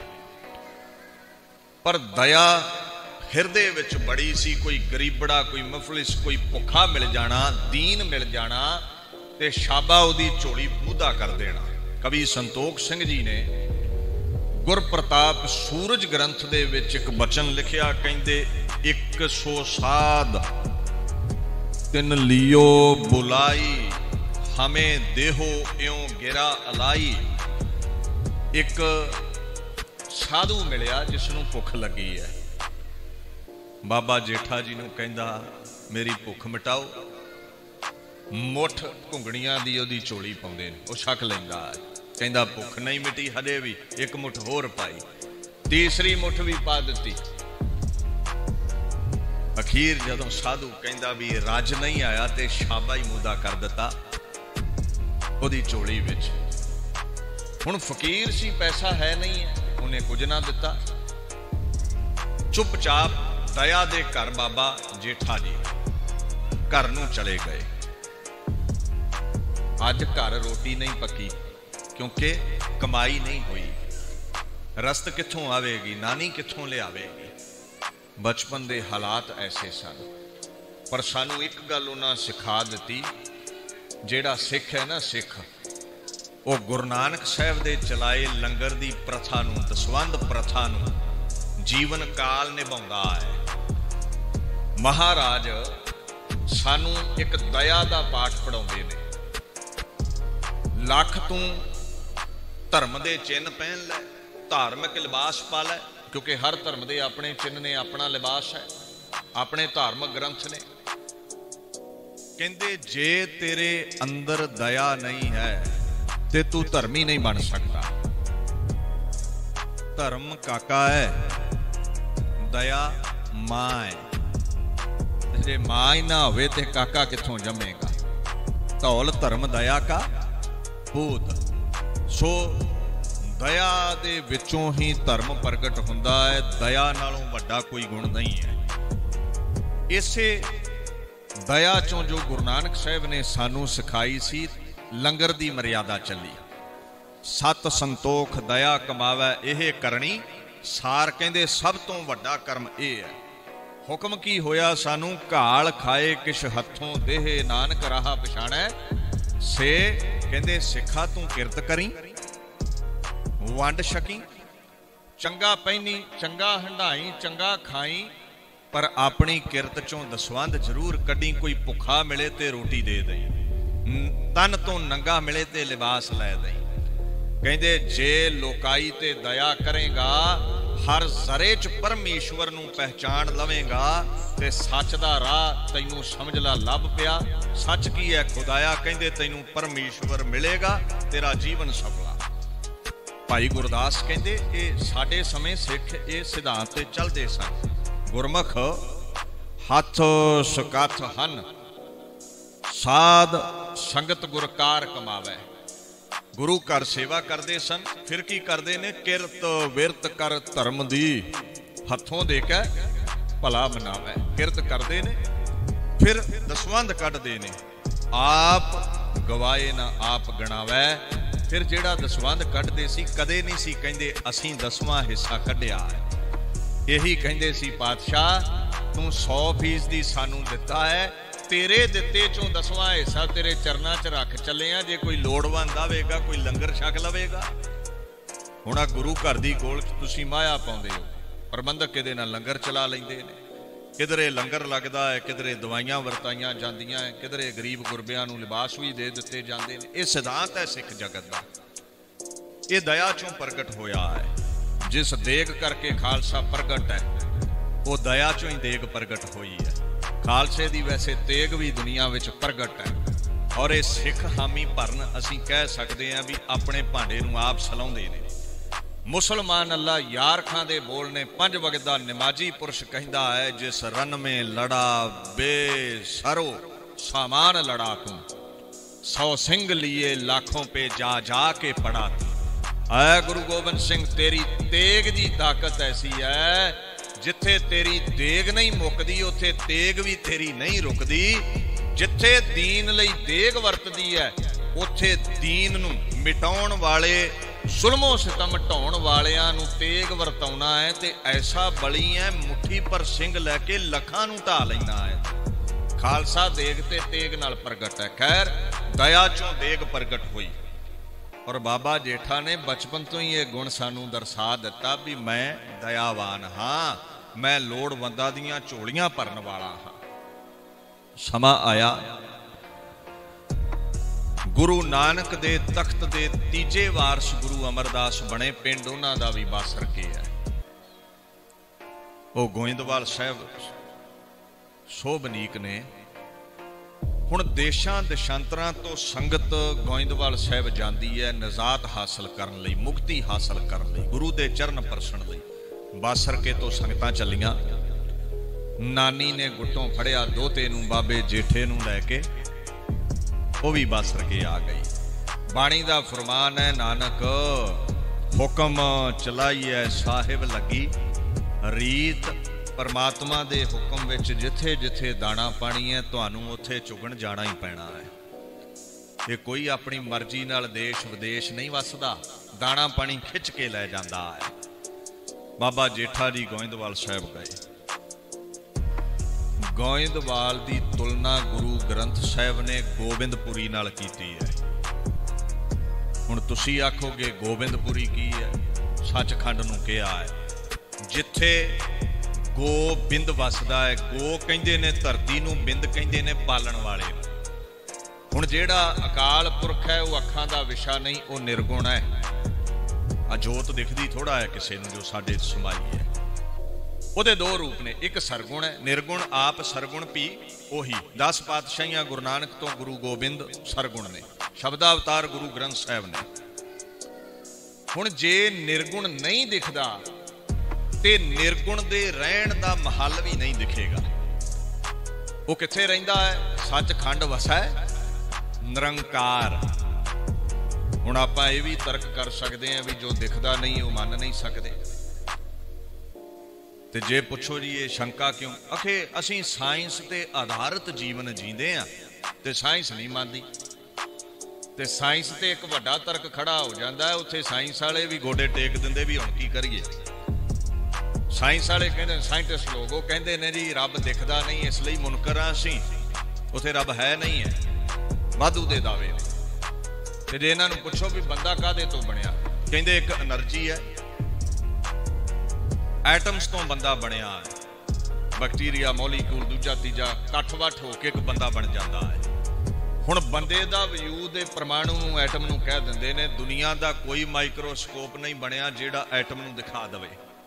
A: पर दया हिरदे विच बड़ी सी। कोई गरीबड़ा, कोई मुफलिस, कोई भुखा मिल जाना, दीन मिल जाना ते शाबा उहदी झोली मूधा कर देना। कवि संतोख सिंह जी ने गुरप्रताप सूरज ग्रंथ दे विच एक बचन लिखिया, कहंदे 100 साध तिन लियो बुलाई, हमें देहो इयों गिरा अलाई। एक साधु मिलिया जिसनों भुख लगी है। बाबा जेठा जी नूं कहंदा मेरी भुख मिटाओ। मुठ घुंगड़ियां दी ओदी चोली पाउंदे ने, वो छक लैंदा है। कहंदा भुख नहीं मिटी हजे भी, एक मुठ होर पाई, तीसरी मुठ भी पा दिती। अखीर जदों साधु कहंदा भी रज नहीं आया ते शाबा ही मूदा कर दिता ओदी चोली विच। हुण फकीर सी, पैसा है नहीं है, उन्हें कुछ ना दिता। चुपचाप दया दे घर बाबा जेठा जी घर नूं चले गए। अज घर रोटी नहीं पकी क्योंकि कमाई नहीं हुई। रस्त कित्थों आवेगी, नानी कित्थों लियावेगी। बचपन के हालात ऐसे सन। पर सानू एक गल उन्हां सिखा दी, जेड़ा सिख है ना, सिख वो गुरु नानक साहब दे चलाए लंगर दी प्रथा नूं, दसवंध प्रथा नूं जीवन काल निभाउंदा है। महाराज सानू एक दया दा पाठ पढ़ाउंदे ने। लख तू धर्म दे चिन्ह पहन लै, धार्मिक लिबास पा लै, क्योंकि हर धर्म के अपने चिन्ह ने, अपना लिबास है, अपने धार्मिक ग्रंथ ने। कहते जे तेरे अंदर दया नहीं है ते तू धर्मी नहीं बन सकता। धर्म काका है, दया मां है। जे मां ही ना होवे ते काका कित्थों जमेगा। धौल धर्म दया का पूत। सो दया दे विचों ही धर्म प्रगट हुंदा है। दया नालों वड्डा कोई गुण नहीं है। इसे दया चों जो गुरु नानक साहब ने सानू सिखाई सी, लंगर दी मर्यादा चली। सत संतोख दया कमावै एह करनी, सार कहंदे सब तो वड्डा कर्म यह है। हुक्म की होया सानू, घाल खाए किश हथों देह, नानक राह पछाणै से। कहंदे सिखा तू किरत करी, वंड छकी ਚੰਗਾ ਪਹਿਨੀ, ਚੰਗਾ ਹੰਢਾਈ, ਚੰਗਾ ਖਾਈ, ਪਰ ਆਪਣੀ ਕਿਰਤ ਚੋਂ ਦਸਵੰਧ ਜ਼ਰੂਰ ਕੱਢੀ। ਕੋਈ ਭੁੱਖਾ ਮਿਲੇ ਤੇ ਰੋਟੀ ਦੇ ਦਈ, ਤਨ ਤੋਂ ਨੰਗਾ ਮਿਲੇ ਤੇ ਲਿਬਾਸ ਲੈ ਦਈ। ਕਹਿੰਦੇ ਜੇ ਲੋਕਾਈ ਤੇ ਦਇਆ ਕਰੇਗਾ, ਹਰ ਜ਼ਰੇ ਚ ਪਰਮੇਸ਼ਵਰ ਨੂੰ ਪਹਿਚਾਣ ਲਵੇਂਗਾ ਤੇ ਸੱਚ ਦਾ ਰਾਹ ਤੈਨੂੰ ਸਮਝ ਲਾ ਲੱਭ ਪਿਆ। ਸੱਚ ਕੀ ਹੈ? ਖੁਦਾਇਆ ਕਹਿੰਦੇ ਤੈਨੂੰ ਪਰਮੇਸ਼ਵਰ ਮਿਲੇਗਾ, ਤੇਰਾ ਜੀਵਨ ਸਫਲਾ। ਭਾਈ ਗੁਰਦਾਸ ਕਹਿੰਦੇ ਇਹ ਸਾਡੇ ਸਮੇਂ ਸਿੱਖ ਇਹ ਸਿਧਾਂਤ ਤੇ ਚੱਲਦੇ ਸਨ। ਗੁਰਮੁਖ ਹੱਥ ਸੁਕੱਥ ਹਨ, ਸਾਧ ਸੰਗਤ ਗੁਰਕਾਰ ਕਮਾਵੇ। ਗੁਰੂ ਘਰ ਸੇਵਾ ਕਰਦੇ ਸਨ, ਫਿਰ ਕੀ ਕਰਦੇ ਨੇ? ਕਿਰਤ ਵਿਰਤ ਕਰ ਧਰਮ ਦੀ, ਹੱਥੋਂ ਦੇ ਕੇ ਭਲਾ ਮਨਾਵੇ। ਕਿਰਤ ਕਰਦੇ ਨੇ, ਫਿਰ ਦਸਵੰਧ ਕੱਢਦੇ ਨੇ। ਆਪ ਗਵਾਏ ਨਾ ਆਪ ਗਣਾਵੇ। ਫਿਰ ਜਿਹੜਾ ਦਸਵੰਧ ਕੱਢਦੇ ਸੀ, ਕਦੇ ਨਹੀਂ ਸੀ ਕਹਿੰਦੇ ਅਸੀਂ 10ਵਾਂ ਹਿੱਸਾ ਕੱਢਿਆ ਹੈ। ਇਹੀ ਕਹਿੰਦੇ ਸੀ ਪਾਤਸ਼ਾਹ ਤੂੰ 100% ਸਾਨੂੰ ਦਿੱਤਾ ਹੈ, ਤੇਰੇ ਦਿੱਤੇ ਚੋਂ 10ਵਾਂ ਹਿੱਸਾ ਤੇਰੇ ਚਰਨਾਂ 'ਚ ਰੱਖ ਚੱਲੇ ਆ। ਜੇ ਕੋਈ ਲੋੜਵੰਦ ਆਵੇਗਾ, ਕੋਈ ਲੰਗਰ ਛਕ ਲਵੇਗਾ। ਹੁਣ ਆ ਗੁਰੂ ਘਰ ਦੀ ਗੋਲ 'ਚ ਤੁਸੀਂ ਮਾਇਆ ਪਾਉਂਦੇ ਹੋ। ਪ੍ਰਬੰਧਕ ਇਹਦੇ ਨਾਲ ਲੰਗਰ ਚਲਾ ਲੈਂਦੇ ਨੇ। ਕਿਧਰੇ ਲੰਗਰ ਲੱਗਦਾ ਹੈ, ਕਿਧਰੇ ਦਵਾਈਆਂ ਵਰਤਾਈਆਂ ਜਾਂਦੀਆਂ ਹੈ, ਕਿਧਰੇ ਗਰੀਬ ਗੁਰਬਿਆਂ ਨੂੰ ਲਿਬਾਸ ਵੀ ਦੇ ਦਿੱਤੇ ਜਾਂਦੇ ਨੇ। ਇਹ ਸਿਧਾਂਤ ਹੈ ਸਿੱਖ ਜਗਤ ਦਾ। ਇਹ ਦਇਆ ਚੋਂ ਪ੍ਰਗਟ ਹੋਇਆ ਹੈ। ਜਿਸ ਦੇਗ ਕਰਕੇ ਖਾਲਸਾ ਪ੍ਰਗਟ ਹੈ, ਉਹ ਦਇਆ ਚੋਂ ਹੀ ਦੇਗ ਪ੍ਰਗਟ ਹੋਈ ਹੈ। ਖਾਲਸੇ ਦੀ ਵੈਸੇ ਤੇਗ ਵੀ ਦੁਨੀਆ ਵਿੱਚ ਪ੍ਰਗਟ ਹੈ। ਔਰ ਇਹ ਸਿੱਖ ਹਾਮੀ ਭਰਨ ਅਸੀਂ ਕਹਿ ਸਕਦੇ ਹਾਂ ਵੀ ਆਪਣੇ ਭਾਂਡੇ ਨੂੰ ਆਪ ਸਲਾਉਂਦੇ ਨੇ। ਮੁਸਲਮਾਨ ਅੱਲਾ ਯਾਰ ਖਾਂ ਦੇ ਬੋਲ ਨੇ 5 ਵਕਤ ਦਾ ਨਮਾਜ਼ੀ ਪੁਰਸ਼ ਕਹਿੰਦਾ ਹੈ, ਜਿਸ ਰਨ ਮੇਂ ਲੜਾ ਬੇਸਰੋ ਸਾਮਾਨ ਲੜਾ ਤੂੰ, 100 ਸਿੰਘ लिए लाखों पे जा जा के पड़ा तू। ਐ ਗੁਰੂ ਗੋਬਿੰਦ ਸਿੰਘ ਤੇਰੀ ਤੇਗ ਦੀ ਤਾਕਤ ਐਸੀ ਹੈ, ਜਿੱਥੇ ਤੇਰੀ ਦੇਗ ਨਹੀਂ ਮੁੱਕਦੀ ਉੱਥੇ ਤੇਗ ਵੀ ਤੇਰੀ ਨਹੀਂ ਰੁਕਦੀ। ਜਿੱਥੇ ਦੀਨ ਲਈ ਦੇਗ ਵਰਤਦੀ ਹੈ, ਉੱਥੇ ਦੀਨ ਨੂੰ ਮਿਟਾਉਣ ਵਾਲੇ, ਜ਼ੁਲਮੋ ਸਿਤਮ ਢਾਉਣ ਵਾਲਿਆਂ ਨੂੰ ਤੇਗ ਵਰਤਾਉਣਾ ਹੈ। ਤੇ ਐਸਾ ਬਲੀ ਹੈ, ਮੁੱਠੀ ਪਰ ਸਿੰਘ ਲੈ ਕੇ ਲੱਖਾਂ ਨੂੰ ਢਾ ਲੈਣਾ ਹੈ। ਖਾਲਸਾ ਦੇਗ ਤੇ ਤੇਗ ਨਾਲ ਪ੍ਰਗਟ ਹੈ। ਖੈਰ ਦਇਆ ਚੋਂ ਦੇਗ ਪ੍ਰਗਟ ਹੋਈ। ਔਰ ਬਾਬਾ ਜੇਠਾ ਨੇ ਬਚਪਨ ਤੋਂ ਹੀ ਇਹ ਗੁਣ ਸਾਨੂੰ ਦਰਸਾ ਦਿੱਤਾ ਵੀ ਮੈਂ ਦਇਆਵਾਨ ਹਾਂ, ਮੈਂ ਲੋੜਵੰਦਾਂ ਦੀਆਂ ਝੋਲੀਆਂ ਭਰਨ ਵਾਲਾ ਹਾਂ। ਸਮਾਂ ਆਇਆ, ਗੁਰੂ ਨਾਨਕ ਦੇ ਤਖਤ ਦੇ ਤੀਜੇ ਵਾਰਸ ਗੁਰੂ ਅਮਰਦਾਸ ਬਣੇ। ਪਿੰਡ ਉਹਨਾਂ ਦਾ ਵੀ ਬਾਸਰਕੇ ਹੈ। ਉਹ ਗੋਇੰਦਵਾਲ ਸਾਹਿਬ ਸੋਭਨੀਕ ਨੇ। ਹੁਣ ਦੇਸ਼ਾਂ ਦੇਸ਼ਾਂਤਰਾਂ ਤੋਂ ਸੰਗਤ ਗੋਇੰਦਵਾਲ ਸਾਹਿਬ ਜਾਂਦੀ ਹੈ ਨਜ਼ਾਤ ਹਾਸਲ ਕਰਨ ਲਈ, ਮੁਕਤੀ ਹਾਸਲ ਕਰਨ ਲਈ, ਗੁਰੂ ਦੇ ਚਰਨ ਪਰਸਣ ਲਈ। ਬਾਸਰਕੇ ਤੋਂ ਸੰਗਤਾਂ ਚੱਲੀਆਂ। ਨਾਨੀ ਨੇ ਗੁੱਟੋਂ ਫੜਿਆ ਦੋਤੇ ਨੂੰ, ਬਾਬੇ ਜੇਠੇ ਨੂੰ ਲੈ ਕੇ ਉਹ ਵੀ ਬਾਸਰਕੇ ਆ ਗਈ। ਬਾਣੀ ਦਾ ਫਰਮਾਨ ਹੈ, ਨਾਨਕ ਹੁਕਮ ਚਲਾਈਐ ਸਾਹਿਬ ਲੱਗੀ। ਰੀਤ ਪਰਮਾਤਮਾ ਦੇ ਹੁਕਮ ਵਿੱਚ ਜਿੱਥੇ ਜਿੱਥੇ ਦਾਣਾ ਪਾਣੀ ਹੈ, ਤੁਹਾਨੂੰ ਉੱਥੇ ਚੁਗਣ ਜਾਣਾ ਹੀ ਪੈਣਾ ਹੈ। ਇਹ ਕੋਈ ਆਪਣੀ ਮਰਜ਼ੀ ਨਾਲ ਦੇਸ਼ ਵਿਦੇਸ਼ ਨਹੀਂ ਵਸਦਾ, ਦਾਣਾ ਪਾਣੀ ਖਿੱਚ ਕੇ ਲੈ ਜਾਂਦਾ ਹੈ। ਬਾਬਾ ਜੇਠਾ ਜੀ ਗੋਇੰਦਵਾਲ ਸਾਹਿਬ ਗਏ। ਗੋਇੰਦਵਾਲ ਦੀ ਤੁਲਨਾ ਗੁਰੂ ਗ੍ਰੰਥ ਸਾਹਿਬ ਨੇ ਗੋਬਿੰਦਪੁਰੀ ਨਾਲ ਕੀਤੀ ਹੈ। ਹੁਣ ਤੁਸੀਂ ਆਖੋਗੇ ਗੋਬਿੰਦਪੁਰੀ ਕੀ ਹੈ? ਸੱਚਖੰਡ ਨੂੰ ਕਿਹਾ ਹੈ, ਜਿੱਥੇ ਗੋਬਿੰਦ ਵਸਦਾ ਹੈ। ਗੋ ਕਹਿੰਦੇ ਨੇ ਧਰਤੀ ਨੂੰ, ਬਿੰਦ ਕਹਿੰਦੇ ਨੇ ਪਾਲਣ ਵਾਲੇ ਨੂੰ। ਹੁਣ ਜਿਹੜਾ ਅਕਾਲ ਪੁਰਖ ਹੈ ਉਹ ਅੱਖਾਂ ਦਾ ਵਿਸ਼ਾ ਨਹੀਂ, ਉਹ ਨਿਰਗੁਣ ਹੈ। ਅਜੋਤ ਦਿਖਦੀ ਥੋੜਾ ਹੈ ਕਿਸੇ ਨੂੰ ਜੋ ਸਾਡੇ ਸਮਾਈ ਹੈ। ਉਹਦੇ 2 ਰੂਪ ਨੇ, ਇੱਕ ਸਰਗੁਣ ਹੈ, ਨਿਰਗੁਣ ਆਪ ਸਰਗੁਣ ਵੀ ਉਹੀ। 10 ਪਾਤਸ਼ਾਹੀਆਂ ਗੁਰੂ ਨਾਨਕ ਤੋਂ ਗੁਰੂ ਗੋਬਿੰਦ ਸਰਗੁਣ ਨੇ, ਸ਼ਬਦਾ ਅਵਤਾਰ ਗੁਰੂ ਗ੍ਰੰਥ ਸਾਹਿਬ ਨੇ। ਹੁਣ ਜੇ ਨਿਰਗੁਣ ਨਹੀਂ ਦਿਖਦਾ ਤੇ ਨਿਰਗੁਣ ਦੇ ਰਹਿਣ ਦਾ ਮਹੱਲ ਵੀ ਨਹੀਂ ਦਿਖੇਗਾ। ਉਹ ਕਿੱਥੇ ਰਹਿੰਦਾ ਹੈ? ਸੱਚਖੰਡ ਵਸੈ ਨਿਰੰਕਾਰ। ਹੁਣ ਆਪਾਂ ਇਹ ਵੀ ਤਰਕ ਕਰ ਸਕਦੇ ਹਾਂ ਵੀ ਜੋ ਦਿਖਦਾ ਨਹੀਂ ਉਹ ਮੰਨ ਨਹੀਂ ਸਕਦੇ। ਤੇ ਜੇ ਪੁੱਛੋ ਜੀ ਇਹ ਸ਼ੰਕਾ ਕਿਉਂ? ਅਖੇ ਅਸੀਂ ਸਾਇੰਸ ਤੇ ਆਧਾਰਿਤ ਜੀਵਨ ਜੀਂਦੇ ਆ ਤੇ ਸਾਇੰਸ ਨਹੀਂ ਮੰਨਦੀ। ਤੇ ਸਾਇੰਸ ਤੇ ਇੱਕ ਵੱਡਾ ਤਰਕ ਖੜਾ ਹੋ ਜਾਂਦਾ ਹੈ, ਉੱਥੇ ਸਾਇੰਸ ਵਾਲੇ ਵੀ ਗੋਡੇ ਟੇਕ ਦਿੰਦੇ ਵੀ ਹੁਣ ਕੀ ਕਰੀਏ। ਸਾਇੰਸ ਵਾਲੇ ਕਹਿੰਦੇ, ਸਾਇੰਟਿਸਟ ਲੋਕ ਉਹ ਕਹਿੰਦੇ ਨੇ ਜੀ ਰੱਬ ਦਿਖਦਾ ਨਹੀਂ ਇਸ ਲਈ ਮੁਨਕਰ ਆ ਅਸੀਂ, ਉੱਥੇ ਰੱਬ ਹੈ ਨਹੀਂ ਹੈ। ਵਾਧੂ ਦੇ ਦਾਅਵੇ ਨੇ। ਤੇ ਜੇ ਇਹਨਾਂ ਨੂੰ ਪੁੱਛੋ ਵੀ ਬੰਦਾ ਕਾਹਦੇ ਤੋਂ ਬਣਿਆ, ਕਹਿੰਦੇ ਇੱਕ એનર્ਜੀ ਹੈ, ਐਟਮਸ ਤੋਂ ਬੰਦਾ ਬਣਿਆ ਹੈ। ਬੈਕਟੀਰੀਆ, ਮੋਲੀਕਿਊਲ, ਦੂਜਾ ਤੀਜਾ ਇਕੱਠ-ਵੱਠ ਹੋ ਕੇ ਇੱਕ ਬੰਦਾ ਬਣ ਜਾਂਦਾ ਹੈ। ਹੁਣ ਬੰਦੇ ਦਾ ਵਜੂਦ ਇਹ ਪਰਮਾਣੂ ਨੂੰ, ਐਟਮ ਨੂੰ ਕਹਿ ਦਿੰਦੇ ਨੇ। ਦੁਨੀਆ ਦਾ ਕੋਈ ਮਾਈਕਰੋਸਕੋਪ ਨਹੀਂ ਬਣਿਆ ਜਿਹੜਾ ਐਟਮ ਨੂੰ ਦਿਖਾ ਦੇਵੇ।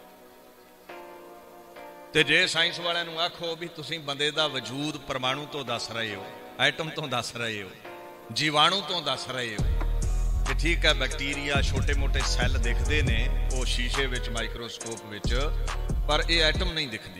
A: ਤੇ ਜੇ ਸਾਇੰਸ ਵਾਲਿਆਂ ਨੂੰ ਆਖੋ ਵੀ ਤੁਸੀਂ ਬੰਦੇ ਦਾ ਵਜੂਦ ਪਰਮਾਣੂ ਤੋਂ ਦੱਸ ਰਹੇ ਹੋ, ਐਟਮ ਤੋਂ ਦੱਸ ਰਹੇ ਹੋ, ਜੀਵਾਣੂ ਤੋਂ ਦੱਸ ਰਹੇ ਹੋ, ਤੇ ਠੀਕ ਹੈ ਬੈਕਟੀਰੀਆ, ਛੋਟੇ ਮੋਟੇ ਸੈੱਲ ਦਿਖਦੇ ਨੇ ਉਹ ਸ਼ੀਸ਼ੇ ਵਿੱਚ, ਮਾਈਕਰੋਸਕੋਪ ਵਿੱਚ, ਪਰ ਇਹ ਐਟਮ ਨਹੀਂ ਦਿਖਦੀ।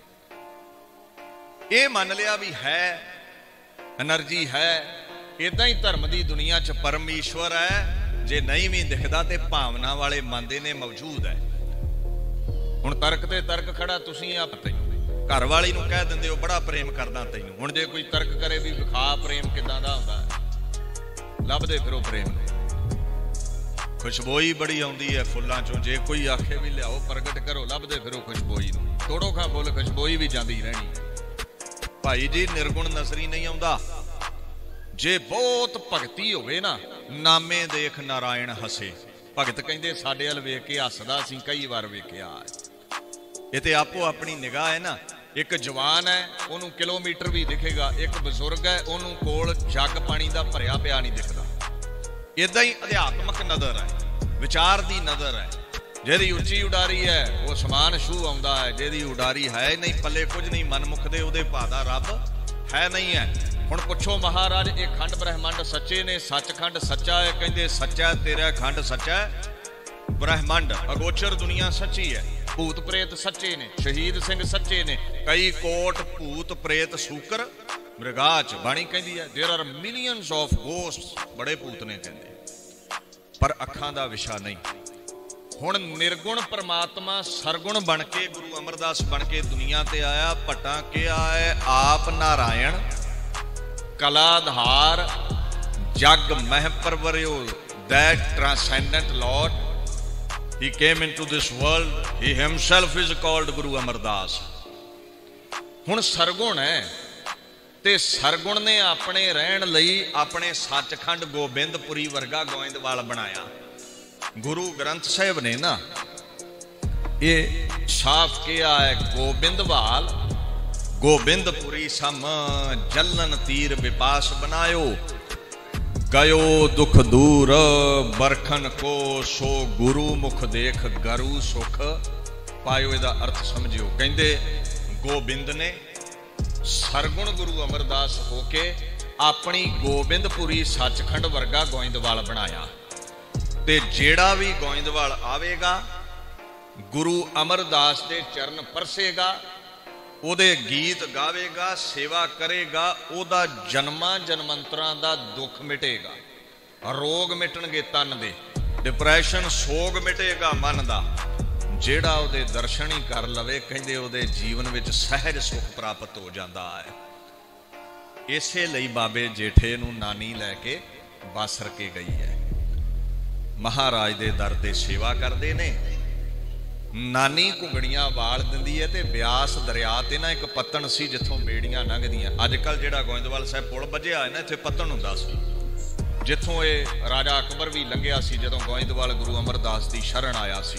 A: ਇਹ ਮੰਨ ਲਿਆ ਵੀ ਹੈ, ਐਨਰਜੀ ਹੈ। ਇਦਾਂ ਹੀ ਧਰਮ ਦੀ ਦੁਨੀਆ 'ਚ ਪਰਮੇਸ਼ਵਰ ਹੈ। ਜੇ ਨਹੀਂ ਵੀ ਦਿਖਦਾ ਤੇ ਭਾਵਨਾ ਵਾਲੇ ਮੰਨਦੇ ਨੇ ਮੌਜੂਦ ਹੈ। ਹੁਣ ਤਰਕ ਤੇ ਤਰਕ ਖੜਾ, ਤੁਸੀਂ ਆਪ ਤੈਨੂੰ ਘਰ ਵਾਲੀ ਨੂੰ ਕਹਿ ਦਿੰਦੇ ਹੋ ਬੜਾ ਪ੍ਰੇਮ ਕਰਦਾ ਤੈਨੂੰ। ਹੁਣ ਜੇ ਕੋਈ ਤਰਕ ਕਰੇ ਵੀ ਵਿਖਾ ਪ੍ਰੇਮ ਕਿੱਦਾਂ ਦਾ ਹੁੰਦਾ, ਲੱਭਦੇ ਫਿਰੋ ਪ੍ਰੇਮ ਨੂੰ। ਖੁਸ਼ਬੋਈ ਬੜੀ ਆਉਂਦੀ ਹੈ ਫੁੱਲਾਂ ਚੋਂ, ਜੇ ਕੋਈ ਆਖੇ ਵੀ ਲਿਆਓ ਪ੍ਰਗਟ ਕਰੋ, ਲੱਭਦੇ ਫਿਰੋ ਖੁਸ਼ਬੋਈ ਨੂੰ। ਤੋੜੋ ਖਾਂ ਫੁੱਲ, ਖੁਸ਼ਬੋਈ ਵੀ ਜਾਂਦੀ ਰਹਿਣੀ। ਭਾਈ ਜੀ ਨਿਰਗੁਣ ਨਜ਼ਰੀ ਨਹੀਂ ਆਉਂਦਾ। ਜੇ ਬਹੁਤ ਭਗਤੀ ਹੋਵੇ ਨਾ, ਨਾਮੇ ਦੇਖ ਨਾਰਾਇਣ ਹਸੇ। ਭਗਤ ਕਹਿੰਦੇ ਸਾਡੇ ਵੱਲ ਵੇਖ ਕੇ ਹੱਸਦਾ, ਅਸੀਂ ਕਈ ਵਾਰ ਵੇਖਿਆ। ਇਹ ਤੇ ਆਪੋ ਆਪਣੀ ਨਿਗਾਹ ਹੈ ਨਾ। ਇੱਕ ਜਵਾਨ ਹੈ, ਉਹਨੂੰ ਕਿਲੋਮੀਟਰ ਵੀ ਦਿਖੇਗਾ। ਇੱਕ ਬਜ਼ੁਰਗ ਹੈ, ਉਹਨੂੰ ਕੋਲ ਜੱਗ ਪਾਣੀ ਦਾ ਭਰਿਆ ਪਿਆ ਨਹੀਂ ਦਿਖਦਾ। ਇਦਾਂ ਹੀ ਅਧਿਆਤਮਕ ਨਜ਼ਰ ਹੈ, ਵਿਚਾਰ ਦੀ ਨਜ਼ਰ ਹੈ। ਜਿਹਦੀ ਉੱਚੀ ਉਡਾਰੀ ਹੈ ਉਹ ਸਮਾਨ ਛੂਹ ਆਉਂਦਾ ਹੈ, ਜਿਹਦੀ ਉਡਾਰੀ ਹੈ ਨਹੀਂ, ਪੱਲੇ ਕੁਝ ਨਹੀਂ, ਮਨਮੁਖ ਦੇ ਉਹਦੇ ਭਾਅ ਦਾ ਰੱਬ ਹੈ ਨਹੀਂ ਹੈ। ਹੁਣ ਪੁੱਛੋ ਮਹਾਰਾਜ, ਇਹ ਖੰਡ ਬ੍ਰਹਿਮੰਡ ਸੱਚੇ ਨੇ? ਸੱਚਖੰਡ ਸੱਚਾ ਹੈ। ਕਹਿੰਦੇ ਸੱਚਾ ਤੇਰਾ ਖੰਡ ਸੱਚਾ ਹੈ, ਬ੍ਰਹਿਮੰਡ ਅਗੋਚਰ ਦੁਨੀਆ ਸੱਚੀ ਹੈ। ਭੂਤ ਪ੍ਰੇਤ ਸੱਚੇ ਨੇ, ਸ਼ਹੀਦ ਸਿੰਘ ਸੱਚੇ ਨੇ। ਕਈ ਕੋਟ ਭੂਤ ਪ੍ਰੇਤ ਸੂਕਰ ਮ੍ਰਿਗਾ 'ਚ ਬਾਣੀ ਕਹਿੰਦੀ ਹੈ ਦੇਰ ਆਰ ਮਿਲੀਅਨਸ ਆਫ ਗੋਸਟਸ। ਬੜੇ ਭੂਤ ਨੇ ਕਹਿੰਦੇ, ਪਰ ਅੱਖਾਂ ਦਾ ਵਿਸ਼ਾ ਨਹੀਂ। ਹੁਣ ਨਿਰਗੁਣ ਪਰਮਾਤਮਾ ਸਰਗੁਣ ਬਣ ਕੇ, ਗੁਰੂ ਅਮਰਦਾਸ ਬਣ ਕੇ ਦੁਨੀਆ ਤੇ ਆਇਆ। ਭਟਾ ਕਿਹਾ ਹੈ ਆਪ ਨਾਰਾਇਣ ਕਲਾਧਾਰ ਜਗ ਮਹਿ ਪਰਵਰਿਓ, that transcendent Lord, he came into this world, he himself is called Guru Amardas। ਹੁਣ ਸਰਗੁਣ ਹੈ ਤੇ ਸਰਗੁਣ ਨੇ ਆਪਣੇ ਰਹਿਣ ਲਈ ਆਪਣੇ ਸੱਚਖੰਡ ਗੋਬਿੰਦਪੁਰੀ ਵਰਗਾ ਗੋਇੰਦਵਾਲ ਬਣਾਇਆ। ਗੁਰੂ ਗ੍ਰੰਥ ਸਾਹਿਬ ਨੇ ਨਾ ਇਹ ਸਾਫ਼ ਕਿਹਾ ਹੈ, ਗੋਬਿੰਦਵਾਲ ਗੋਬਿੰਦਪੁਰੀ ਸਮ ਜਲਨ ਤੀਰ ਵਿਪਾਸ ਬਨਾਇਓ, ਗਇਓ ਦੁਖ ਦੂਰ ਬਰਖਨ ਕੋ, ਸੋ ਗੁਰੂ ਮੁਖ ਦੇਖ ਗਰੂ ਸੁਖ ਪਾਇਓ। ਇਹਦਾ ਅਰਥ ਸਮਝਿਓ। ਕਹਿੰਦੇ ਗੋਬਿੰਦ ਨੇ ਸਰਗੁਣ ਗੁਰੂ ਅਮਰਦਾਸ ਹੋ ਕੇ ਆਪਣੀ ਗੋਬਿੰਦਪੁਰੀ ਸੱਚਖੰਡ ਵਰਗਾ ਗੋਇੰਦਵਾਲ ਬਣਾਇਆ। ਤੇ ਜਿਹੜਾ ਵੀ ਗੋਇੰਦਵਾਲ ਆਵੇਗਾ, ਗੁਰੂ ਅਮਰਦਾਸ ਦੇ ਚਰਨ ਪਰਸੇਗਾ, ਉਹਦੇ ਗੀਤ ਗਾਵੇਗਾ, ਸੇਵਾ ਕਰੇਗਾ, ਉਹਦਾ ਜਨਮਾਂ ਜਨਮੰਤਰਾਂ ਦਾ ਦੁੱਖ ਮਿਟੇਗਾ, ਰੋਗ ਮਿਟਣਗੇ ਤਨ ਦੇ, ਡਿਪਰੈਸ਼ਨ ਸੋਗ ਮਿਟੇਗਾ ਮਨ ਦਾ। ਜਿਹੜਾ ਉਹਦੇ ਦਰਸ਼ਨ ਹੀ ਕਰ ਲਵੇ, ਕਹਿੰਦੇ ਉਹਦੇ ਜੀਵਨ ਵਿੱਚ ਸਹਿਜ ਸੁਖ ਪ੍ਰਾਪਤ ਹੋ ਜਾਂਦਾ ਹੈ। ਇਸੇ ਲਈ ਬਾਬੇ ਜੇਠੇ ਨੂੰ ਨਾਨੀ ਲੈ ਕੇ ਬਾਸਰ ਕੇ ਗਈ ਹੈ। ਮਹਾਰਾਜ ਦੇ ਦਰ ਤੇ ਸੇਵਾ ਕਰਦੇ ਨੇ। ਨਾਨੀ ਘੁੰਗਣੀਆਂ ਵਾਲ ਦਿੰਦੀ ਹੈ। ਤੇ ਬਿਆਸ ਦਰਿਆ ਤੇ ਨਾ ਇੱਕ ਪੱਤਣ ਸੀ ਜਿੱਥੋਂ ਬੇੜੀਆਂ ਲੰਘਦੀਆਂ। ਅੱਜ ਕੱਲ ਜਿਹੜਾ ਗੋਇੰਦਵਾਲ ਸਾਹਿਬ ਪੁਲ ਵੱਜਿਆ ਹੈ ਨਾ, ਇੱਥੇ ਪੱਤਣ ਹੁੰਦਾ ਸੀ ਜਿੱਥੋਂ ਇਹ ਰਾਜਾ ਅਕਬਰ ਵੀ ਲੰਘਿਆ ਸੀ ਜਦੋਂ ਗੋਇੰਦਵਾਲ ਗੁਰੂ ਅਮਰਦਾਸ ਦੀ ਸ਼ਰਨ ਆਇਆ ਸੀ।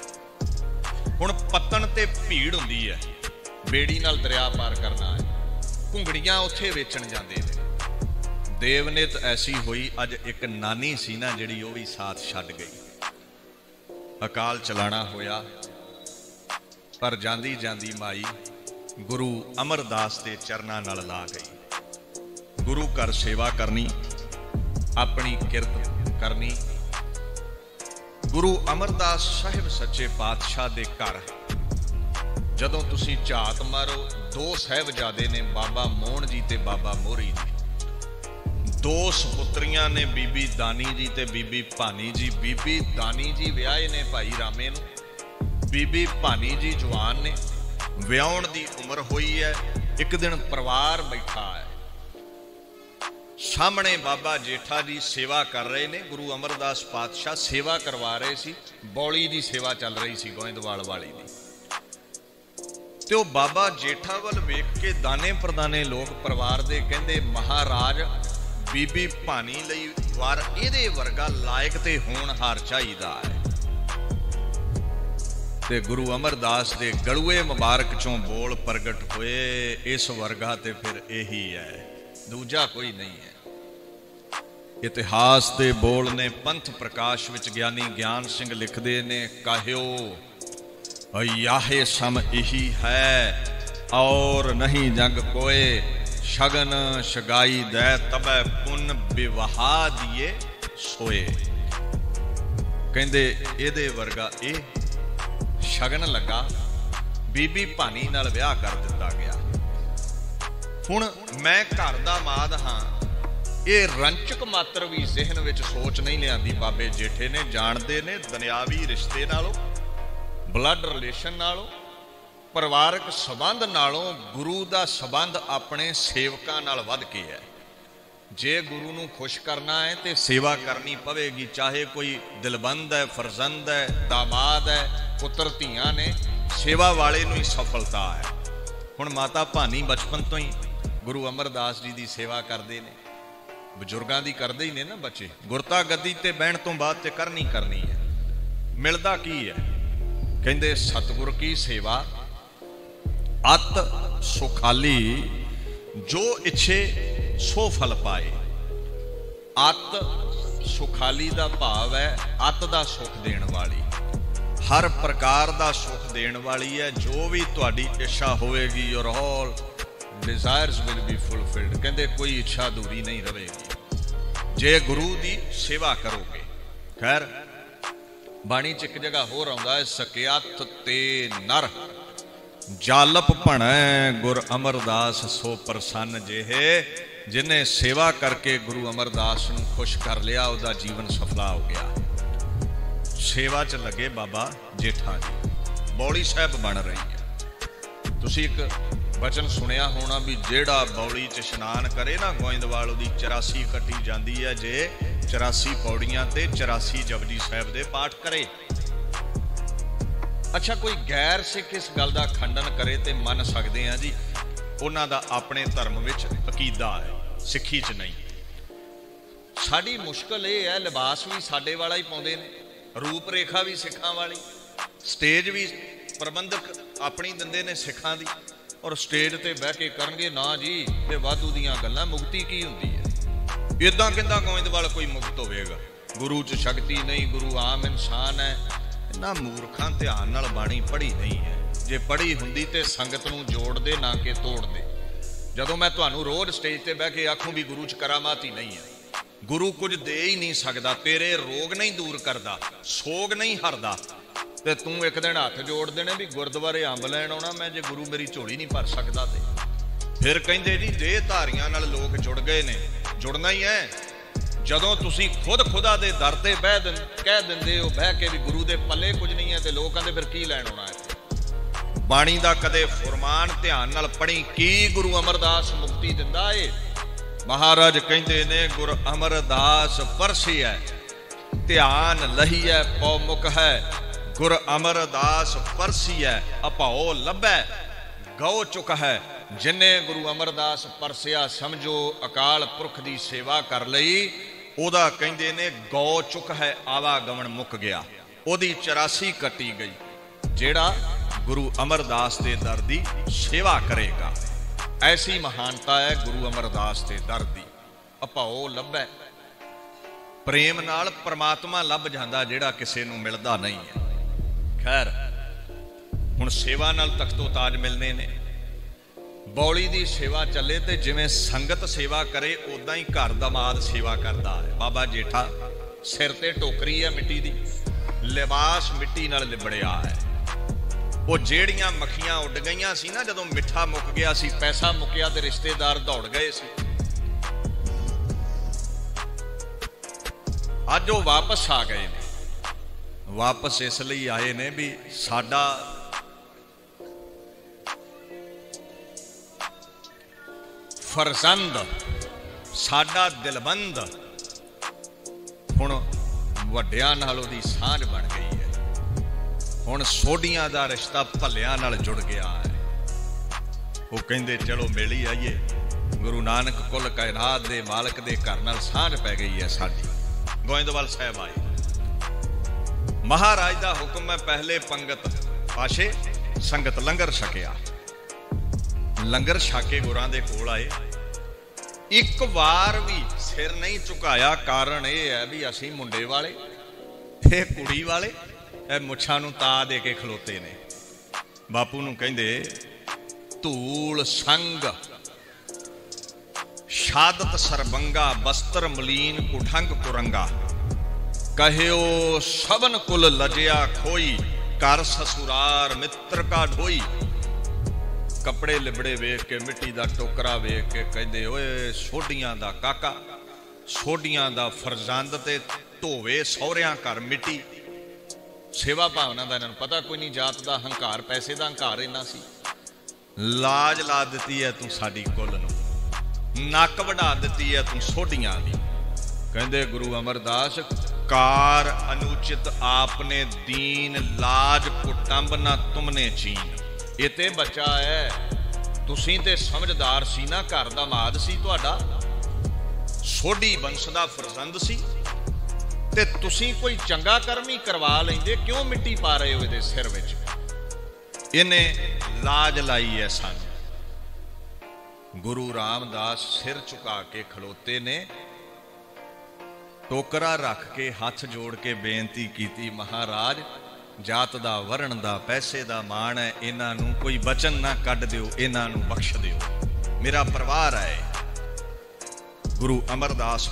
A: ਹੁਣ ਪੱਤਣ ਤੇ ਭੀੜ ਹੁੰਦੀ ਹੈ, ਬੇੜੀ ਨਾਲ ਦਰਿਆ ਪਾਰ ਕਰਨਾ ਹੈ। ਘੁੰਗੜੀਆਂ ਉੱਥੇ ਵੇਚਣ ਜਾਂਦੇ ਨੇ। ਦੇਵਨਿਤ ਐਸੀ ਹੋਈ, ਅੱਜ ਇੱਕ ਨਾਨੀ ਸੀ ਨਾ ਜਿਹੜੀ, ਉਹ ਵੀ ਸਾਥ ਛੱਡ ਗਈ। ਅਕਾਲ ਚਲਾਣਾ ਹੋਇਆ, ਪਰ ਜਾਂਦੀ ਜਾਂਦੀ ਮਾਈ ਗੁਰੂ ਅਮਰਦਾਸ ਦੇ ਚਰਨਾਂ ਨਾਲ ਲਾ ਗਈ। ਗੁਰੂ ਘਰ ਸੇਵਾ ਕਰਨੀ, ਆਪਣੀ ਕਿਰਤ ਕਰਨੀ। ਗੁਰੂ ਅਮਰਦਾਸ ਸਾਹਿਬ ਸੱਚੇ ਪਾਤਸ਼ਾਹ ਦੇ ਘਰ ਜਦੋਂ ਤੁਸੀਂ ਝਾਤ ਮਾਰੋ, ਦੋ ਸਾਹਿਬਜ਼ਾਦੇ ਨੇ, ਬਾਬਾ ਮੋਹਨ ਜੀ ਤੇ ਬਾਬਾ ਮੋਹਰੀ ਜੀ। ਦੋ ਸਪੁੱਤਰੀਆਂ ਨੇ, ਬੀਬੀ ਦਾਨੀ ਜੀ ਤੇ ਬੀਬੀ ਭਾਨੀ ਜੀ। ਬੀਬੀ ਦਾਨੀ ਜੀ ਵਿਆਹੇ ਨੇ ਭਾਈ ਰਾਮੇ ਨੂੰ, ਬੀਬੀ ਭਾਨੀ ਜੀ ਜਵਾਨ ਨੇ, ਵਿਆਹਣ ਦੀ ਉਮਰ ਹੋਈ ਹੈ। ਇੱਕ ਦਿਨ ਪਰਿਵਾਰ ਬੈਠਾ ਹੈ, ਸਾਹਮਣੇ ਬਾਬਾ ਜੇਠਾ ਜੀ ਸੇਵਾ ਕਰ ਰਹੇ ਨੇ। ਗੁਰੂ ਅਮਰਦਾਸ ਪਾਤਸ਼ਾਹ ਸੇਵਾ ਕਰਵਾ ਰਹੇ ਸੀ, ਬੌਲੀ ਦੀ ਸੇਵਾ ਚੱਲ ਰਹੀ ਸੀ ਗੋਇੰਦਵਾਲ ਵਾਲੀ ਦੀ। ਤੇ ਉਹ ਬਾਬਾ ਜੇਠਾ ਵੱਲ ਵੇਖ ਕੇ ਦਾਨੇ ਪ੍ਰਦਾਨੇ ਲੋਕ ਪਰਿਵਾਰ ਦੇ ਕਹਿੰਦੇ, ਮਹਾਰਾਜ ਬੀਬੀ ਭਾਨੀ ਲਈ ਵਰ ਇਹਦੇ ਵਰਗਾ ਲਾਇਕ ਤੇ ਹੋਣਹਾਰ ਚਾਹੀਦਾ ਹੈ। ते गुरु अमरदास दे गलुए मुबारक चों बोल प्रगट होए, इस वर्गा ते फिर यही है, दूजा कोई नहीं है। इतिहास दे बोल ने पंथ प्रकाश विच ज्ञानी ज्ञान सिंह लिखदे ने, काहियो याहे सम यही है और नहीं जंग कोए, शगन शगाई दै तबै पुन विवाहा दिए सोए। कहंदे इहदे वर्गा ए शगन लगा, बीबी भानी नाल विआह कर दिता गया। हुण मैं घर दा माद हां, ये रंचक मात्र भी जिहन विच सोच नहीं लिआंदी बाबे जेठे ने। जाणदे ने दुनियावी रिश्ते नालों, ब्लड रिलेशन नालों, परिवारक संबंध नालों गुरु दा संबंध अपने सेवकां नाल वध के है। जे गुरु नूं खुश करना है तो सेवा करनी पवेगी, चाहे कोई दिलबंद है, फरजंद है, दामाद है, पुत्र धीआं ने, सेवा वाले नूं ही सफलता है। हुण माता भानी बचपन तो ही गुरु अमरदास जी की सेवा करते हैं, बजुर्गों की करते ही ने ना बच्चे। गुरता गद्दी ते बहन तो बाद ते करनी है। मिलता की है? कहते सतगुर की सेवा अत सुखाली, जो इच्छे सो फल पाए। अत सुखाली का भाव है अत का सुख देने वाली, हर प्रकार का सुख देने वाली है। जो भी तुहाडी इच्छा होएगी, your all desires will be fulfilled. कहते कोई इच्छा अधूरी नहीं रहेगी जे गुरु की सेवा करोगे। खैर बाणी च एक जगह होर आउंदा है, सकियात ते नर जालप भणै गुर अमरदास सो प्रसन्न जेहे। जिन्हें सेवा करके गुरु अमरदास नूं खुश कर लिया, उसका जीवन सफला हो गया। सेवा च लगे बाबा जेठा जी, बौली साहब बन रही है। तुसीं एक वचन सुनिया होना भी जेड़ा बौली च इशनान करे ना, गोइंदवाल उहदी 84 कटी जाती है जे 84 पौड़ियां ते 84 जपजी साहब दे पाठ करे। अच्छा, कोई गैर सिख इस गल का खंडन करे तो मन सकते हैं जी, उन्हां दा अपने धर्म विच अकीदा है, सिक्खी च नहीं। साडी मुश्किल ये है, लिबास भी साडे वाला ही पाउंदे ने, रूप रेखा भी सिखां वाली, स्टेज भी प्रबंधक अपनी दिंदे ने सिखां दी, और स्टेज ते बह के करनगे ना जी ते वाधू दीआं गल्लां। मुक्ति की हुंदी है? इदां किंदा गोइंदवाल कोई मुक्त होवेगा? गुरु च शक्ति नहीं, गुरु आम इंसान है। ना मूर्खां ध्यान नाल बाणी पढ़ी नहीं है। जे पढ़ी हुंदी ते संगत नूं जोड़ दे, ना कि तोड़ दे। जदों मैं तुहानूं रोज स्टेज ते बह के आखूं भी गुरु च करामात ही नहीं है, गुरु कुछ दे ही नहीं सकदा, तेरे रोग नहीं दूर करदा, सोग नहीं हरदा, ते तूं एक दिन हथ जोड़ देने भी गुरद्वारे अंब लैण आउणा मैं, जे गुरु मेरी झोली नहीं भर सकदा। ते फिर कहिंदे जी देहधारियां नाल लोग जुड़ गए ने। जुड़ना ही है जदों तुसीं खुद खुदा दे दर ते कह दिंदे हो बह के भी गुरु दे पल्ले कुछ नहीं है, तो लोग कहंदे फिर की लैण आउणा है। बाणी दा कदे फरमान ध्यान नाल पढ़ी, की गुरु अमरदास मुक्ति दिंदा है? महाराज कहंदे ने गुरु अमरदास परसी है, ध्यान लही है पौ मुख है। गुरु अमरदास परसी है, अपाओ लभै गौ चुक है। जिन्हें गुरु अमरदास परसिया, समझो अकाल पुरख की सेवा कर लई, ओदा कहंदे ने गौ चुक है, आवागमन मुक गया, ओदी 84 कटी गई। जेड़ा गुरु अमरदास के दर दी सेवा करेगा, ऐसी महानता है गुरु अमरदास के दर दी। अपाओ लभै, प्रेम नाल परमात्मा लभ जांदा जेड़ा किसे नूं मिलदा नहीं है। खैर हुण सेवा नाल तख्तो ताज मिलने ने। बौली की सेवा चले तो जिवें संगत सेवा करे, उदा ही घर दमाद सेवा करता है। बाबा जेठा सिर ते टोकरी है मिट्टी की, लिबास मिट्टी नाल लिबड़िया है। वो जेड़ियां मक्खियां उड़ गईयां सी ना, जदों मिठा मुक गया सी, पैसा मुकिया ते रिश्तेदार दौड़ गए सी, अज वो वापस आ गए ने। वापस इसलिए आए ने भी साडा फरजंद, साडा दिलबंद हुण वड्डियां नाल उहदी सांझ बन गई है। हुण सोडियां दा रिश्ता भलियां नाल जुड़ गया है। वो कहंदे चलो मिल ही आइए, गुरु नानक कुल कायनात दे मालक दे घर नाल सांझ पै गई है साडी। गोइंदवाल साहब आए, महाराज दा हुक्म है पहले पंगत पाशे संगत लंगर छकिया। लंगर छक के गुरां दे कोल आए, एक बार भी सिर नहीं झुकाया। कारण यह है भी असी मुंडे वाले ते कुड़ी वाले मुछां नूं ता दे के खलोते ने। बापू नूं कहिंदे धूल संग शादत सरबंगा, बस्तर मलीन कुठंग कुरंगा। कहियो सबन कुल लजया खोई, कर ससुरार मित्र का ढोई। कपड़े लिबड़े वेख के, मिट्टी दा टोकरा वेख के कहंदे ओए सोडियां दा काका, सोडियां दा फरजंद ते ढोवे सौहरियां घर मिट्टी। सेवा भावना दा इन्हां नूं पता कोई नहीं, जात दा हंकार, पैसे दा हंकार इन्ना सी। लाज ला दित्ती है तू साडी कुल नूं, नक वढ़ा दित्ती है तू सोडियां दी। कहंदे गुरु अमरदास कार अनुचित आपने दीन, लाज कुटंब ना तुमने चीन। ये ते बच्चा है, तुसीं ते समझदार सी ना, घर दा माद सी तुहाडा, सोडी वंश दा फरजंद सी, ते तुसीं कोई चंगा कर्म ही करवा लेंदे, क्यों मिट्टी पा रहे हो इहदे सिर विच? इन्हें लाज लाई है सानू। गुरु रामदास सिर झुका के खलोते ने, टोकरा रख के हाथ जोड़ के बेनती की, महाराज जात दा वरण दा पैसे दा मान है, इन्हां नूं कोई बचन ना कढ दिओ, इन्हां नूं बख्श दिओ, मेरा परिवार है। गुरु अमरदास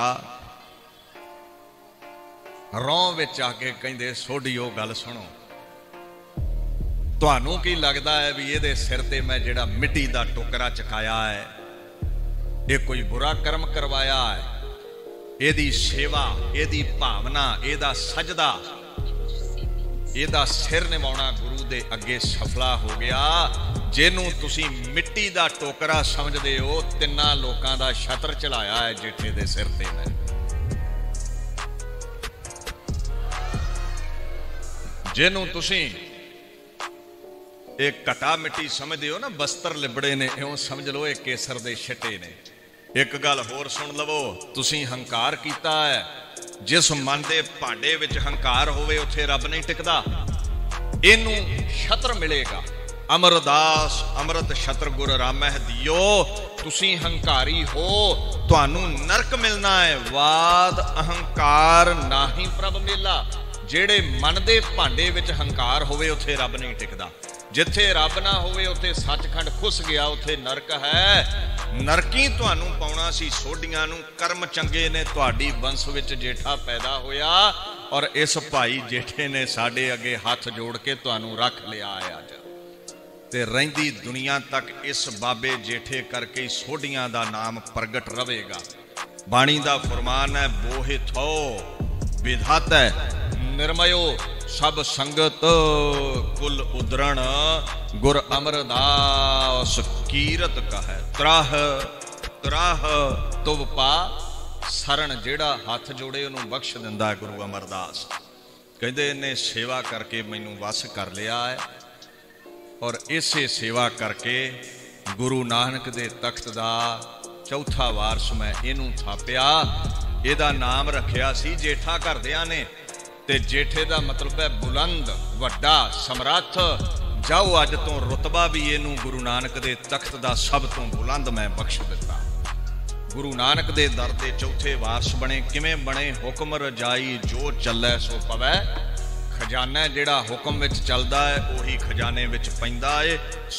A: पातशाह रौं विच आके कहंदे सोडियो गल सुनो, तुहानूं की लगदा है भी इहदे सिर ते मैं जिहड़ा मिट्टी दा टोकरा चकाया है, ये कोई बुरा कर्म करवाया है? इहदी सेवा, इहदी भावना, इहदा सजदा, ਇਹਦਾ सिर निभाउणा गुरु दे अगे सफला हो गया। जिन्हों तुसी मिट्टी दा टोकरा समझदे हो, तिन्ना लोकां दा छत्र चलाया है जेठे दे सिर ते मैं। जिन्हों तुसी एक घटा मिट्टी समझदे हो ना, बस्तर लिबड़े ने, इउं समझ लो ये केसर दे छट्टे ने। एक गल होर सुन लवो, तुसी हंकार कीता है, जिस मन के भांडे विच हंकार होवे उत्थे रब नहीं टिकदा, इनू छत्र मिलेगा। अमरदास अमृत छत्र गुर रामह दियो, तुसी हंकारी हो, तुहानू नरक मिलना है। वाद अहंकार नाही प्रभ मेला। जेड़े मन के भांडे विच हंकार होवे उत्थे रब नहीं टिकदा। जिथे रब ना होवे उत्थे सचखंड खुस गया, उत्थे नरक है। नरकी तुहानू पाउणा सी सोडियां नू। कर्म चंगे ने, तुहाडी वंश विच जेठा पैदा होया, और इस भाई जेठे ने साडे अगे हाथ जोड़ के तुहानू रख लिया है अज। ते रहिंदी दुनिया तक इस बाबे जेठे करके सोडियां दा नाम प्रगट रवेगा। बाणी दा फरमान है, बोहे थो विधात है निर्मयो सब संगत कुल उदरण, गुर अमरदास कीरत कहे त्राह त्राह तुव पा सरन। जेड़ा हाथ जोड़े उन्होंने बख्श दिंदा है गुरु अमरदास। कहते इन्हें सेवा करके मैनू वस कर लिया है, और इसे सेवा करके गुरु नानक दे तख्त दा चौथा वारस मैं इनू थापिया। इहदा नाम रखिया सी जेठा घरदियां ने, ते जेठे दा मतलब है बुलंद, वड्डा, समर्थ। जाओ अज तो रुतबा भी इनू गुरु नानक दे तख्त दा सब तो बुलंद मैं बख्श दिता। गुरु नानक दे दर दे चौथे वारस बने। किवें बने? हुक्म रजाई जो चलै सो पवै। खजाना जिहड़ा हुक्म विच चलदा है उही खजाने विच पैंदा है।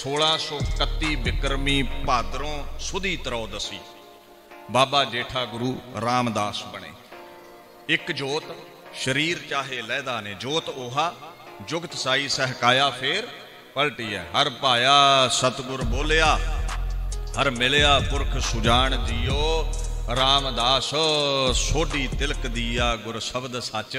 A: 1631 बिक्रमी भादरों सुधी त्रयोदशी बाबा जेठा गुरु रामदास बने। एक जोत शरीर चाहे लैदा ने, जोत ओहा जुगत साई सहकाया फेर पलटी है। हर पाया सतगुर बोलिया, हर मिलिया पुरख सुजान जियो। रामदास सोडी तिलक दिया गुर शब्द सच।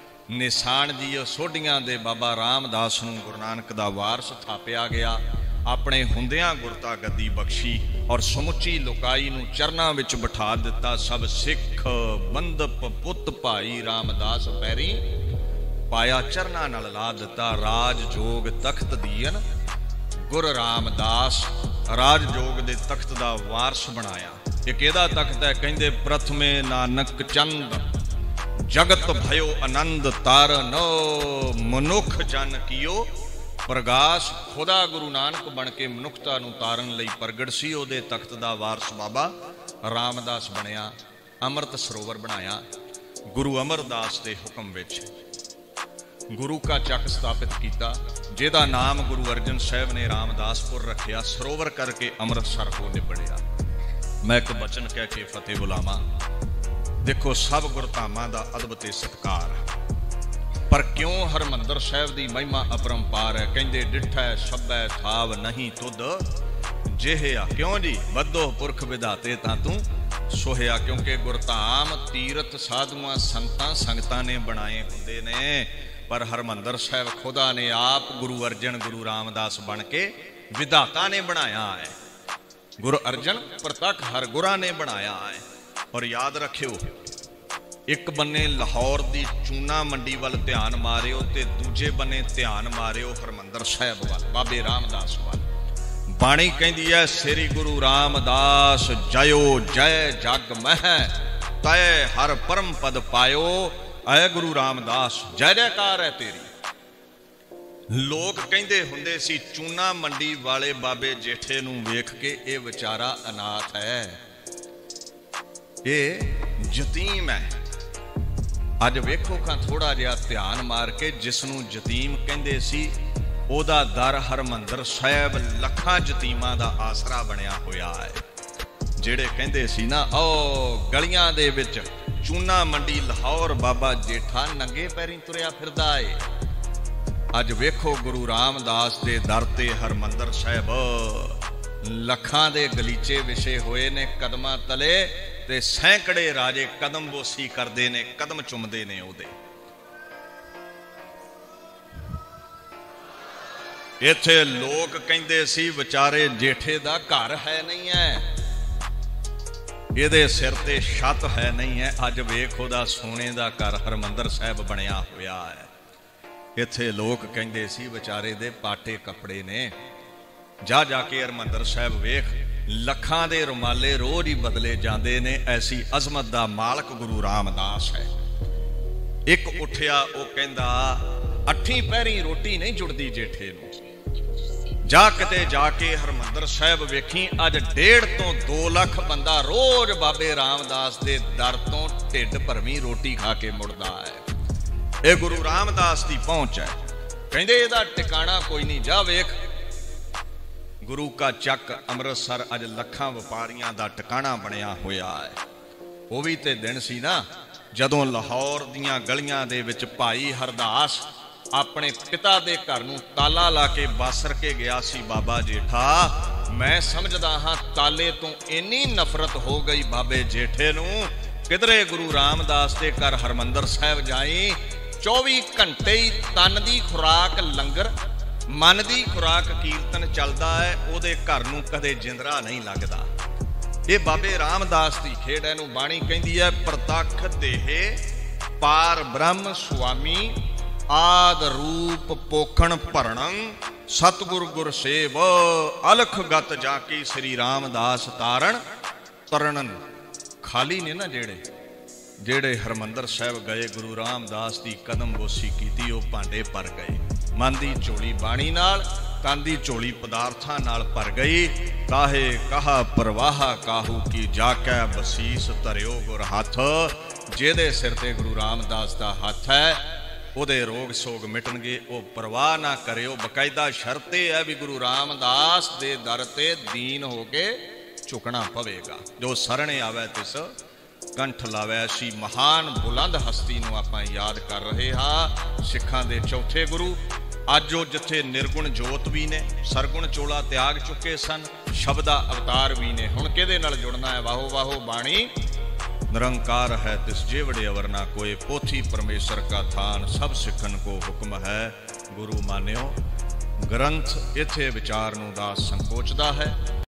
A: निशान जियो सोडियां दे बाबा रामदास नूं गुरु नानक दा वारस थापिया गया। अपने हुंदियां गुरता गद्दी बख्शी और समुची लुकाई नूं चरनां विच बिठा दिता। सब सिख बंदप पुत भाई रामदास पैरी पाया चरनां नाल ला दिता। राज जोग तख्त दीन गुर रामदास राज जोग दे तख्त दा वारस बनाया। एक एदा तख्त है, कहंदे प्रथमे नानक चंद जगत भयो आनंद तारन। मनुख जन कियो प्रगाश खुदा गुरु नानक बन के मनुखता नूं तारन लई प्रगट सी। उहदे तख्त दा वारस बाबा रामदास बनिया, अमृत सरोवर बनाया। गुरु अमरदास के हुक्म विच गुरु का चक स्थापित किया, जिहदा नाम गुरु अर्जन साहब ने रामदासपुर रखिया। सरोवर करके अमृतसर को निबड़िया। मैं एक बचन कह के फतेह बुलावा। देखो सब गुरधामां दा अदब ते सत्कार, पर क्यों हरमंदर साहब की महिमा अपरंपार है। कहंदे डिठै छब्बै थाव नहीं तुद जिहिया। क्यों जी? बद्धो पुरख विधाते तां तू सोहिया। क्योंकि गुरधाम तीरथ साधुआं संतां संगतां ने बनाए हुंदे ने, पर हरमंदर साहब खुदा ने आप गुरु अर्जन गुरु रामदास बन के विधाता ने बनाया है। गुरु अर्जन प्रतख हर गुरा ने बनाया है। और याद रखियो, एक बन्ने लाहौर की चूना मंडी वाल ध्यान मारियो ते दूजे बन्ने ध्यान मारियो हरमंदर साहब वाल, बाबे रामदास वाल। बाणी कहती है श्री गुरु रामदास जयो जय जग मह तय हर परम पद पायो। ऐ गुरु रामदास जय जयकार है तेरी। लोग कहते हुंदे सी चूना मंडी वाले बाबे जेठे नूं वेख के ये विचारा अनाथ है, ये यतीम है। अज वेखो खां थोड़ा जिहा ध्यान मार के, जिसनूं यतीम कहंदे सी ओदा दर हरमंदर साहब लखां यतीमां दा आसरा बनिया होया है। जेड़े कहंदे सी ना ओ गलियां दे विच चूना मंडी लाहौर बाबा जेठा नंगे पैरीं तुरिया फिरदा है। अज वेखो गुरु रामदास दे दर ते हरमंदर साहब लखां दे गलीचे विछे होए ने कदमां तले, ते सैकड़े राजे कदम बोसी करदे ने, कदम चुमदे ने ओदे। इत्थे लोग कहंदे सी विचारे जेठे दा घर है नहीं है, इहदे सिर ते छत है नहीं है। अज वेख ओदा सोने दा घर हरमंदर साहब बनिया होया है। इत्थे लोग कहंदे सी विचारे दे पाटे कपड़े ने। जा जाके हरमंदर साहब वेख, लखां दे रुमाले रोज ही बदले जाते ने। ऐसी अजमत दा मालक गुरु रामदास है। एक उठिया वो कहंदा अठी पैरी रोटी नहीं जुड़दी जेठे नूं। जा किते जाके हरमंदर साहब वेखी, अज 1.5 तो 2 लाख बंदा रोज बाबे रामदास दे दर तो ढिड भरवीं रोटी खा के मुड़दा है। ये गुरु रामदास की पहुंच है। कहंदे इहदा टिकाणा कोई नहीं। जा वेख, गुरु का चक अमृतसर अज लखां व्यापारियां दा टिकाणा बनिया होया है। वो भी ते दिन सी ना जदों लाहौर दीयां गलियां दे विच भाई हरदास अपने पिता दे घर नूं ताला ला के बासर के गया सी। बाबा जेठा मैं समझदा हां ताले तो इन्नी नफरत हो गई बाबे जेठे नूं, किधरे गुरु रामदास दे घर हरमंदर साहब जाई, 24 घंटे ही तन की खुराक लंगर, मन की खुराक कीर्तन चलता है। उहदे घर नूं कदे जिंदरा नहीं लगता। ये बाबे रामदास की खेड है। नूं बाणी कहंदी है प्रतख देहे पार ब्रह्म स्वामी आद रूप पोखण भरणं सतगुर गुर सेव अलख गत जाकी श्री रामदास तारण तरणन। खाली ने ना जेड़े हरमंदर साहब गए गुरु रामदास की कदम बोसी की, वो भांडे भर गए। मन की झोली बाणी नाल, तन की झोली पदार्थां नाल भर गई। काहे कहा परवाह काहू की जाकै बसीस धरियो गुर हथ। जेदे सिर ते गुरु रामदास का हथ है ਉਹਦੇ रोग सोग मिटणगे। वो परवाह ना करियो। बकायदा शर्त है भी गुरु रामदास दे दर ते दीन हो के झुकना पवेगा। जो सरणे आवे तिस कंठ लावे। ऐसी महान बुलंद हस्ती नूं आपां याद कर रहे हाँ। सिखां दे चौथे गुरु अज वो जिथे निर्गुण जोत भी ने, सरगुण चोला त्याग चुके सन, शब्दा अवतार भी ने। हुण किहदे नाल जुड़ना है? वाहो वाहो बाणी निरंकार है तिस जेवड़े अवर ना कोई, पोथी परमेश्वर का थान सब सिखन को हुक्म है। गुरु मान्यो ग्रंथ इथे विचार नूं दास संकोचदा है।